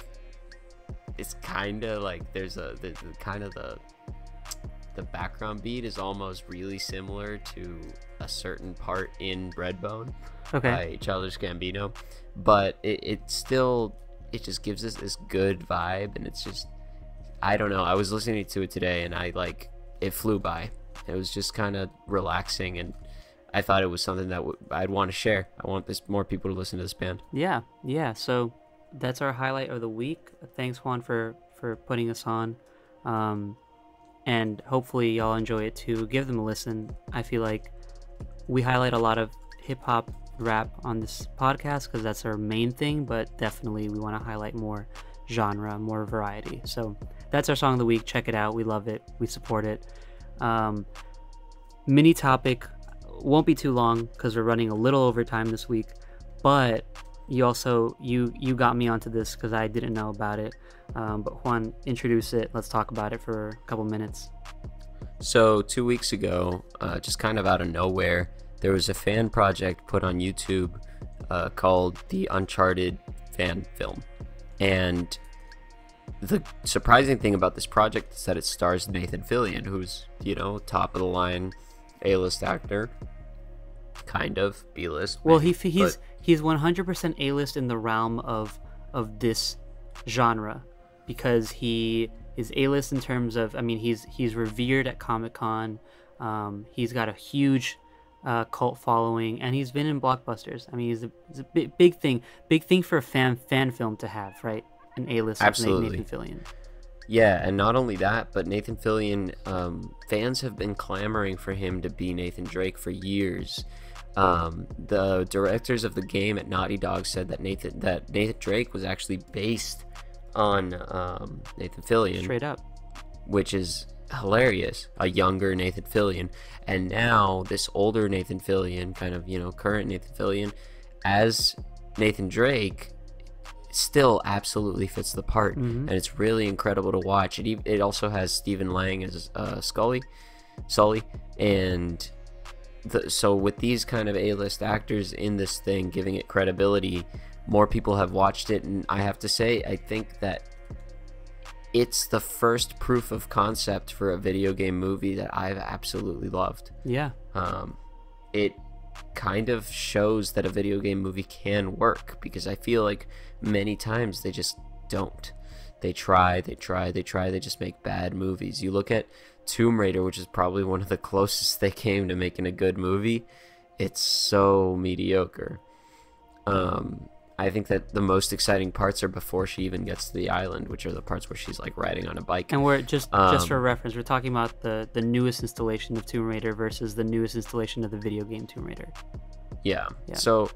it's kind of like there's a the, the kind of the the background beat is almost really similar to a certain part in Redbone Okay. by Childish Gambino, but it, it still it just gives us this good vibe, and it's just, I don't know, I was listening to it today and I like it flew by. It was just kind of relaxing, and I thought it was something that w- I'd want to share. I want this more people to listen to this band. Yeah, yeah. So that's our highlight of the week. Thanks, Juan, for for putting us on, um, and hopefully y'all enjoy it too. Give them a listen. I feel like we highlight a lot of hip hop, rap on this podcast because that's our main thing, but definitely we want to highlight more genre, more variety. So that's our song of the week. Check it out. We love it. We support it. Um, mini topic, won't be too long because we're running a little over time this week, but you also you you got me onto this because I didn't know about it, um, but Juan, introduce it. Let's talk about it for a couple minutes. So two weeks ago, uh, just kind of out of nowhere, there was a fan project put on YouTube uh, called the Uncharted fan film. And the surprising thing about this project is that it stars Nathan Fillion, who's, you know, top of the line A-list actor, kind of B-list. Well, maybe, he he's but he's one hundred percent A-list in the realm of of this genre because he is A-list in terms of, I mean, he's he's revered at Comic-Con. Um, he's got a huge uh, cult following, and he's been in blockbusters. I mean, he's a, he's a big, big thing, big thing for a fan fan film to have, right? An A-list of Absolutely. Nathan Fillion. yeah, and not only that, but Nathan Fillion, um, fans have been clamoring for him to be Nathan Drake for years. Um, the directors of the game at Naughty Dog said that Nathan that Nathan Drake was actually based on um, Nathan Fillion, Straight up. which is hilarious. A younger Nathan Fillion, and now this older Nathan Fillion, kind of, you know, current Nathan Fillion, as Nathan Drake, still absolutely fits the part, Mhm. and it's really incredible to watch. It ev- it also has Stephen Lang as uh, Scully, Sully, and the, so with these kind of A-list actors in this thing, giving it credibility, more people have watched it, and I have to say, I think that it's the first proof of concept for a video game movie that I've absolutely loved. Yeah. Um, it kind of shows that a video game movie can work, because I feel like many times they just don't. They try, they try, they try, they just make bad movies. You look at Tomb Raider, which is probably one of the closest they came to making a good movie. It's so mediocre. Um, I think that the most exciting parts are before she even gets to the island, which are the parts where she's like riding on a bike. And we're just just for Um, reference, we're talking about the the newest installation of Tomb Raider versus the newest installation of the video game Tomb Raider. Yeah. Yeah. So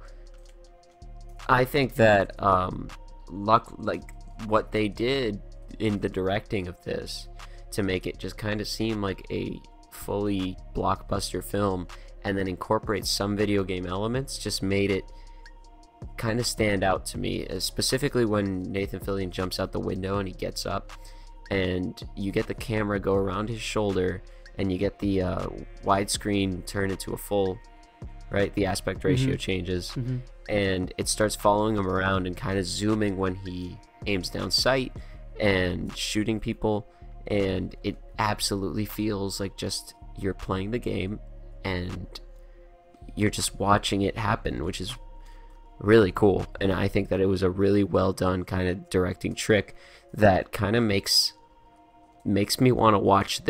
I think that um luck like what they did in the directing of this to make it just kind of seem like a fully blockbuster film and then incorporate some video game elements just made it kind of stand out to me, uh, specifically when Nathan Fillion jumps out the window and he gets up and you get the camera go around his shoulder and you get the uh, widescreen turn into a full, right? The aspect ratio Mhm. changes Mm-hmm. and it starts following him around and kind of zooming when he aims down sight and shooting people, and it absolutely feels like just you're playing the game and you're just watching it happen, which is really cool. And I think that it was a really well done kind of directing trick that kind of makes makes me want to watch this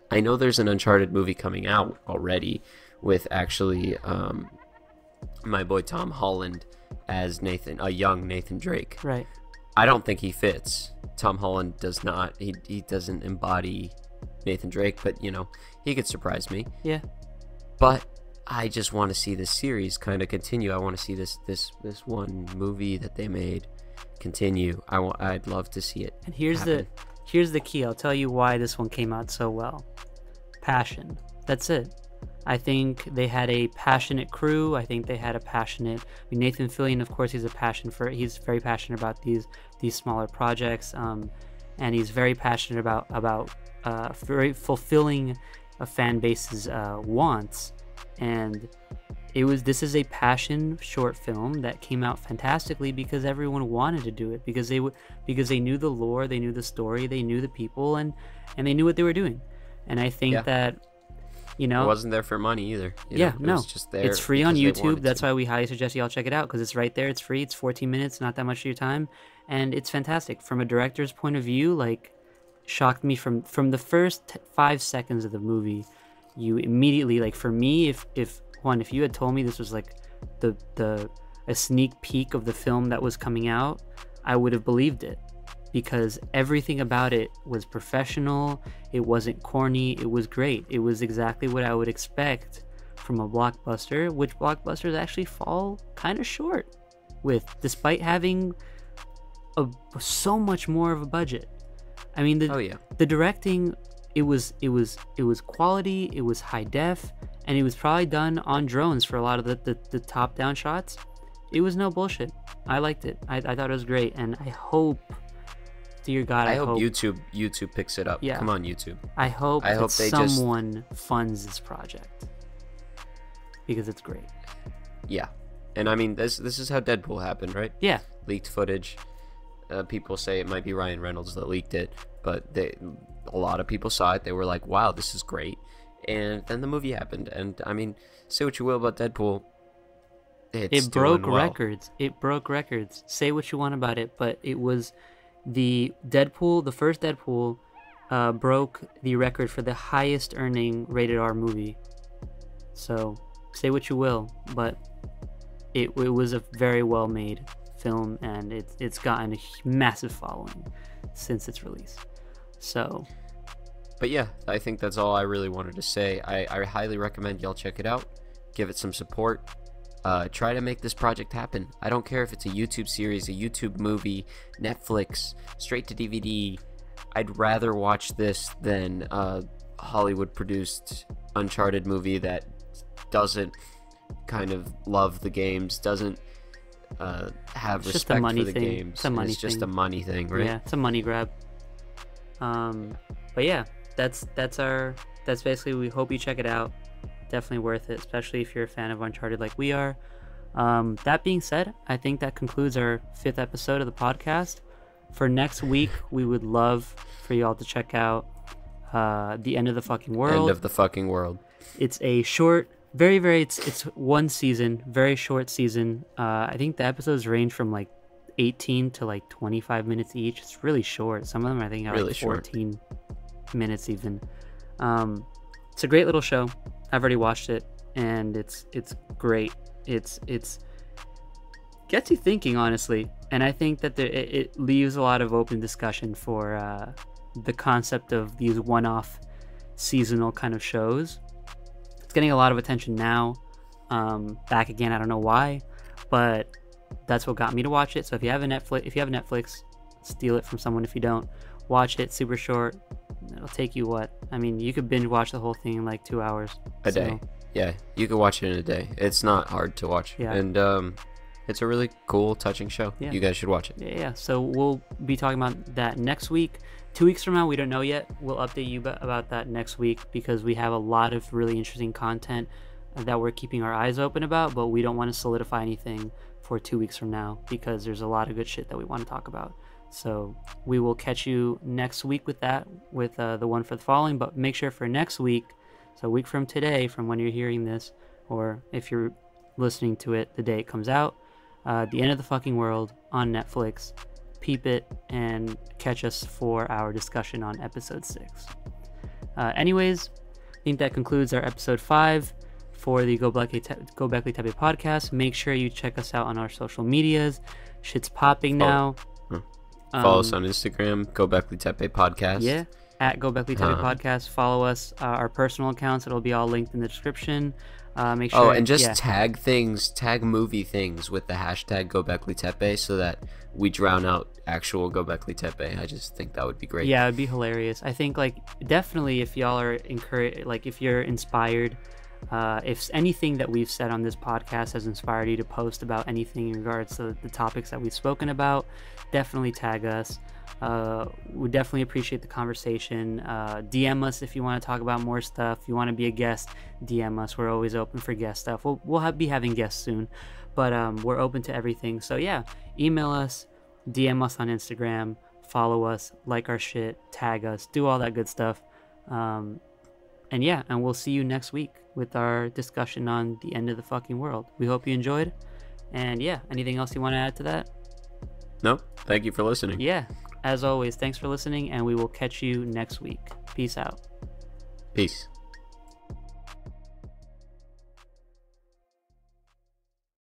I know there's an Uncharted movie coming out already with actually um, my boy Tom Holland as Nathan, a young Nathan Drake. Right. I don't think he fits. Tom Holland does not. He he doesn't embody Nathan Drake, but you know, he could surprise me. Yeah. But I just want to see this series kind of continue. I want to see this this this one movie that they made continue. I want. I'd love to see it. And here's happen. the here's the key. I'll tell you why this one came out so well. Passion. That's it. I think they had a passionate crew. I think they had a passionate. I mean, Nathan Fillion, of course, he's a passion for. He's very passionate about these these smaller projects, um, and he's very passionate about about uh, very fulfilling a fan base's uh, wants. And it was. This is a passion short film that came out fantastically because everyone wanted to do it because they would because they knew the lore, they knew the story, they knew the people, and and they knew what they were doing. And I think Yeah. that. You know, It wasn't there for money either. you yeah, know? It no, was just there it's free on because they YouTube. wanted That's to. why we highly suggest y'all check it out because it's right there. It's free. It's fourteen minutes, not that much of your time, and it's fantastic. From a director's point of view, like, shocked me from from the first t- five seconds of the movie. You immediately, like, for me, if if one, if you had told me this was like the the a sneak peek of the film that was coming out, I would have believed it. Because everything about it was professional, it wasn't corny, it was great. It was exactly what I would expect from a blockbuster, which blockbusters actually fall kind of short with, despite having a, so much more of a budget. I mean, the Oh yeah. the directing, it was it was it was quality, it was high def, and it was probably done on drones for a lot of the, the, the top down shots. It was no bullshit. I liked it. I, I thought it was great, and I hope. Dear God, I, I hope, hope YouTube YouTube picks it up. Yeah. Come on, YouTube. I hope I that hope they just- someone funds this project because it's great. Yeah, and I mean this this is how Deadpool happened, right? Yeah, Leaked footage. Uh, people say it might be Ryan Reynolds that leaked it, but they a lot of people saw it. They were like, "Wow, this is great," and then the movie happened. And I mean, say what you will about Deadpool, it's it broke doing well. records. It broke records. Say what you want about it, but it was the Deadpool. The first Deadpool uh, broke the record for the highest earning rated R movie. So say what you will, but it, it was a very well made film, and it's it's gotten a massive following since its release. So But yeah, I think that's all I really wanted to say. I, I highly recommend y'all check it out. Give it some support. Uh, try to make this project happen. I don't care if it's a YouTube series, a YouTube movie, Netflix, straight to D V D. I'd rather watch this than a Hollywood-produced Uncharted movie that doesn't kind of love the games, doesn't uh, have It's just a respect money for the thing. games. It's a money It's just thing. a money thing, right? yeah, it's a money grab. Um, but yeah, that's that's our that's basically. We hope you check it out. Definitely worth it, especially if you're a fan of Uncharted like we are. Um, that being said, I think that concludes our fifth episode of the podcast. For next week, we would love for y'all to check out uh, The End of the Fucking World. End of the fucking world. It's a short, very, very, it's, it's one season, very short season. Uh, I think the episodes range from like eighteen to like twenty-five minutes each. It's really short. Some of them I think are Really like short. fourteen minutes even. Um, it's a great little show. I've already watched it, and it's it's great. It's it's gets you thinking, honestly, and I think that there, it, it leaves a lot of open discussion for uh, the concept of these one-off seasonal kind of shows. It's getting a lot of attention now. Um, back again, I don't know why, but that's what got me to watch it. So if you have a Netflix, if you have a Netflix, steal it from someone. If you don't, watch it. Super short. It'll take you what? I mean, you could binge watch the whole thing in like two hours. A So, day. Yeah, you can watch it in a day. It's not hard to watch. Yeah. And um, it's a really cool, touching show. Yeah. You guys should watch it. Yeah, yeah. So we'll be talking about that next week. Two weeks from now, we don't know yet. We'll update you ba- about that next week because we have a lot of really interesting content that we're keeping our eyes open about, but we don't want to solidify anything for two weeks from now because there's a lot of good shit that we want to talk about. So we will catch you next week with that, with uh, the one for the following. But make sure for next week, so a week from today, from when you're hearing this, or if you're listening to it the day it comes out, uh, The End of the Fucking World on Netflix. Peep it and catch us for our discussion on episode six. Uh, anyways, I think that concludes our episode five for the Gobekli Te- Gobekli Tepe podcast. Make sure you check us out on our social medias. Shit's popping now. Follow, Follow Um, us on Instagram, Gobekli Tepe podcast. Yeah, at Gobekli Tepe Uh-huh. podcast. Follow us, uh, our personal accounts. It'll be all linked in the description. Uh, make Oh, sure. and just yeah. tag things, tag movie things with the hashtag Gobekli Tepe so that we drown out actual Gobekli Tepe. I just think that would be great. Yeah, it'd be hilarious. I think like definitely if y'all are encouraged, like if you're inspired, uh, if anything that we've said on this podcast has inspired you to post about anything in regards to the topics that we've spoken about, definitely tag us. Uh, we definitely appreciate the conversation. Uh, D M us if you want to talk about more stuff. If you want to be a guest, D M us. We're always open for guest stuff. We'll we'll have, be having guests soon, but um, we're open to everything. So yeah, email us, D M us on Instagram, follow us, like our shit, tag us, do all that good stuff. Um, and yeah, and we'll see you next week with our discussion on the end of the fucking world. We hope you enjoyed. And yeah, anything else you want to add to that? Nope. Thank you for listening. Yeah, as always, thanks for listening, and we will catch you next week. Peace out. Peace.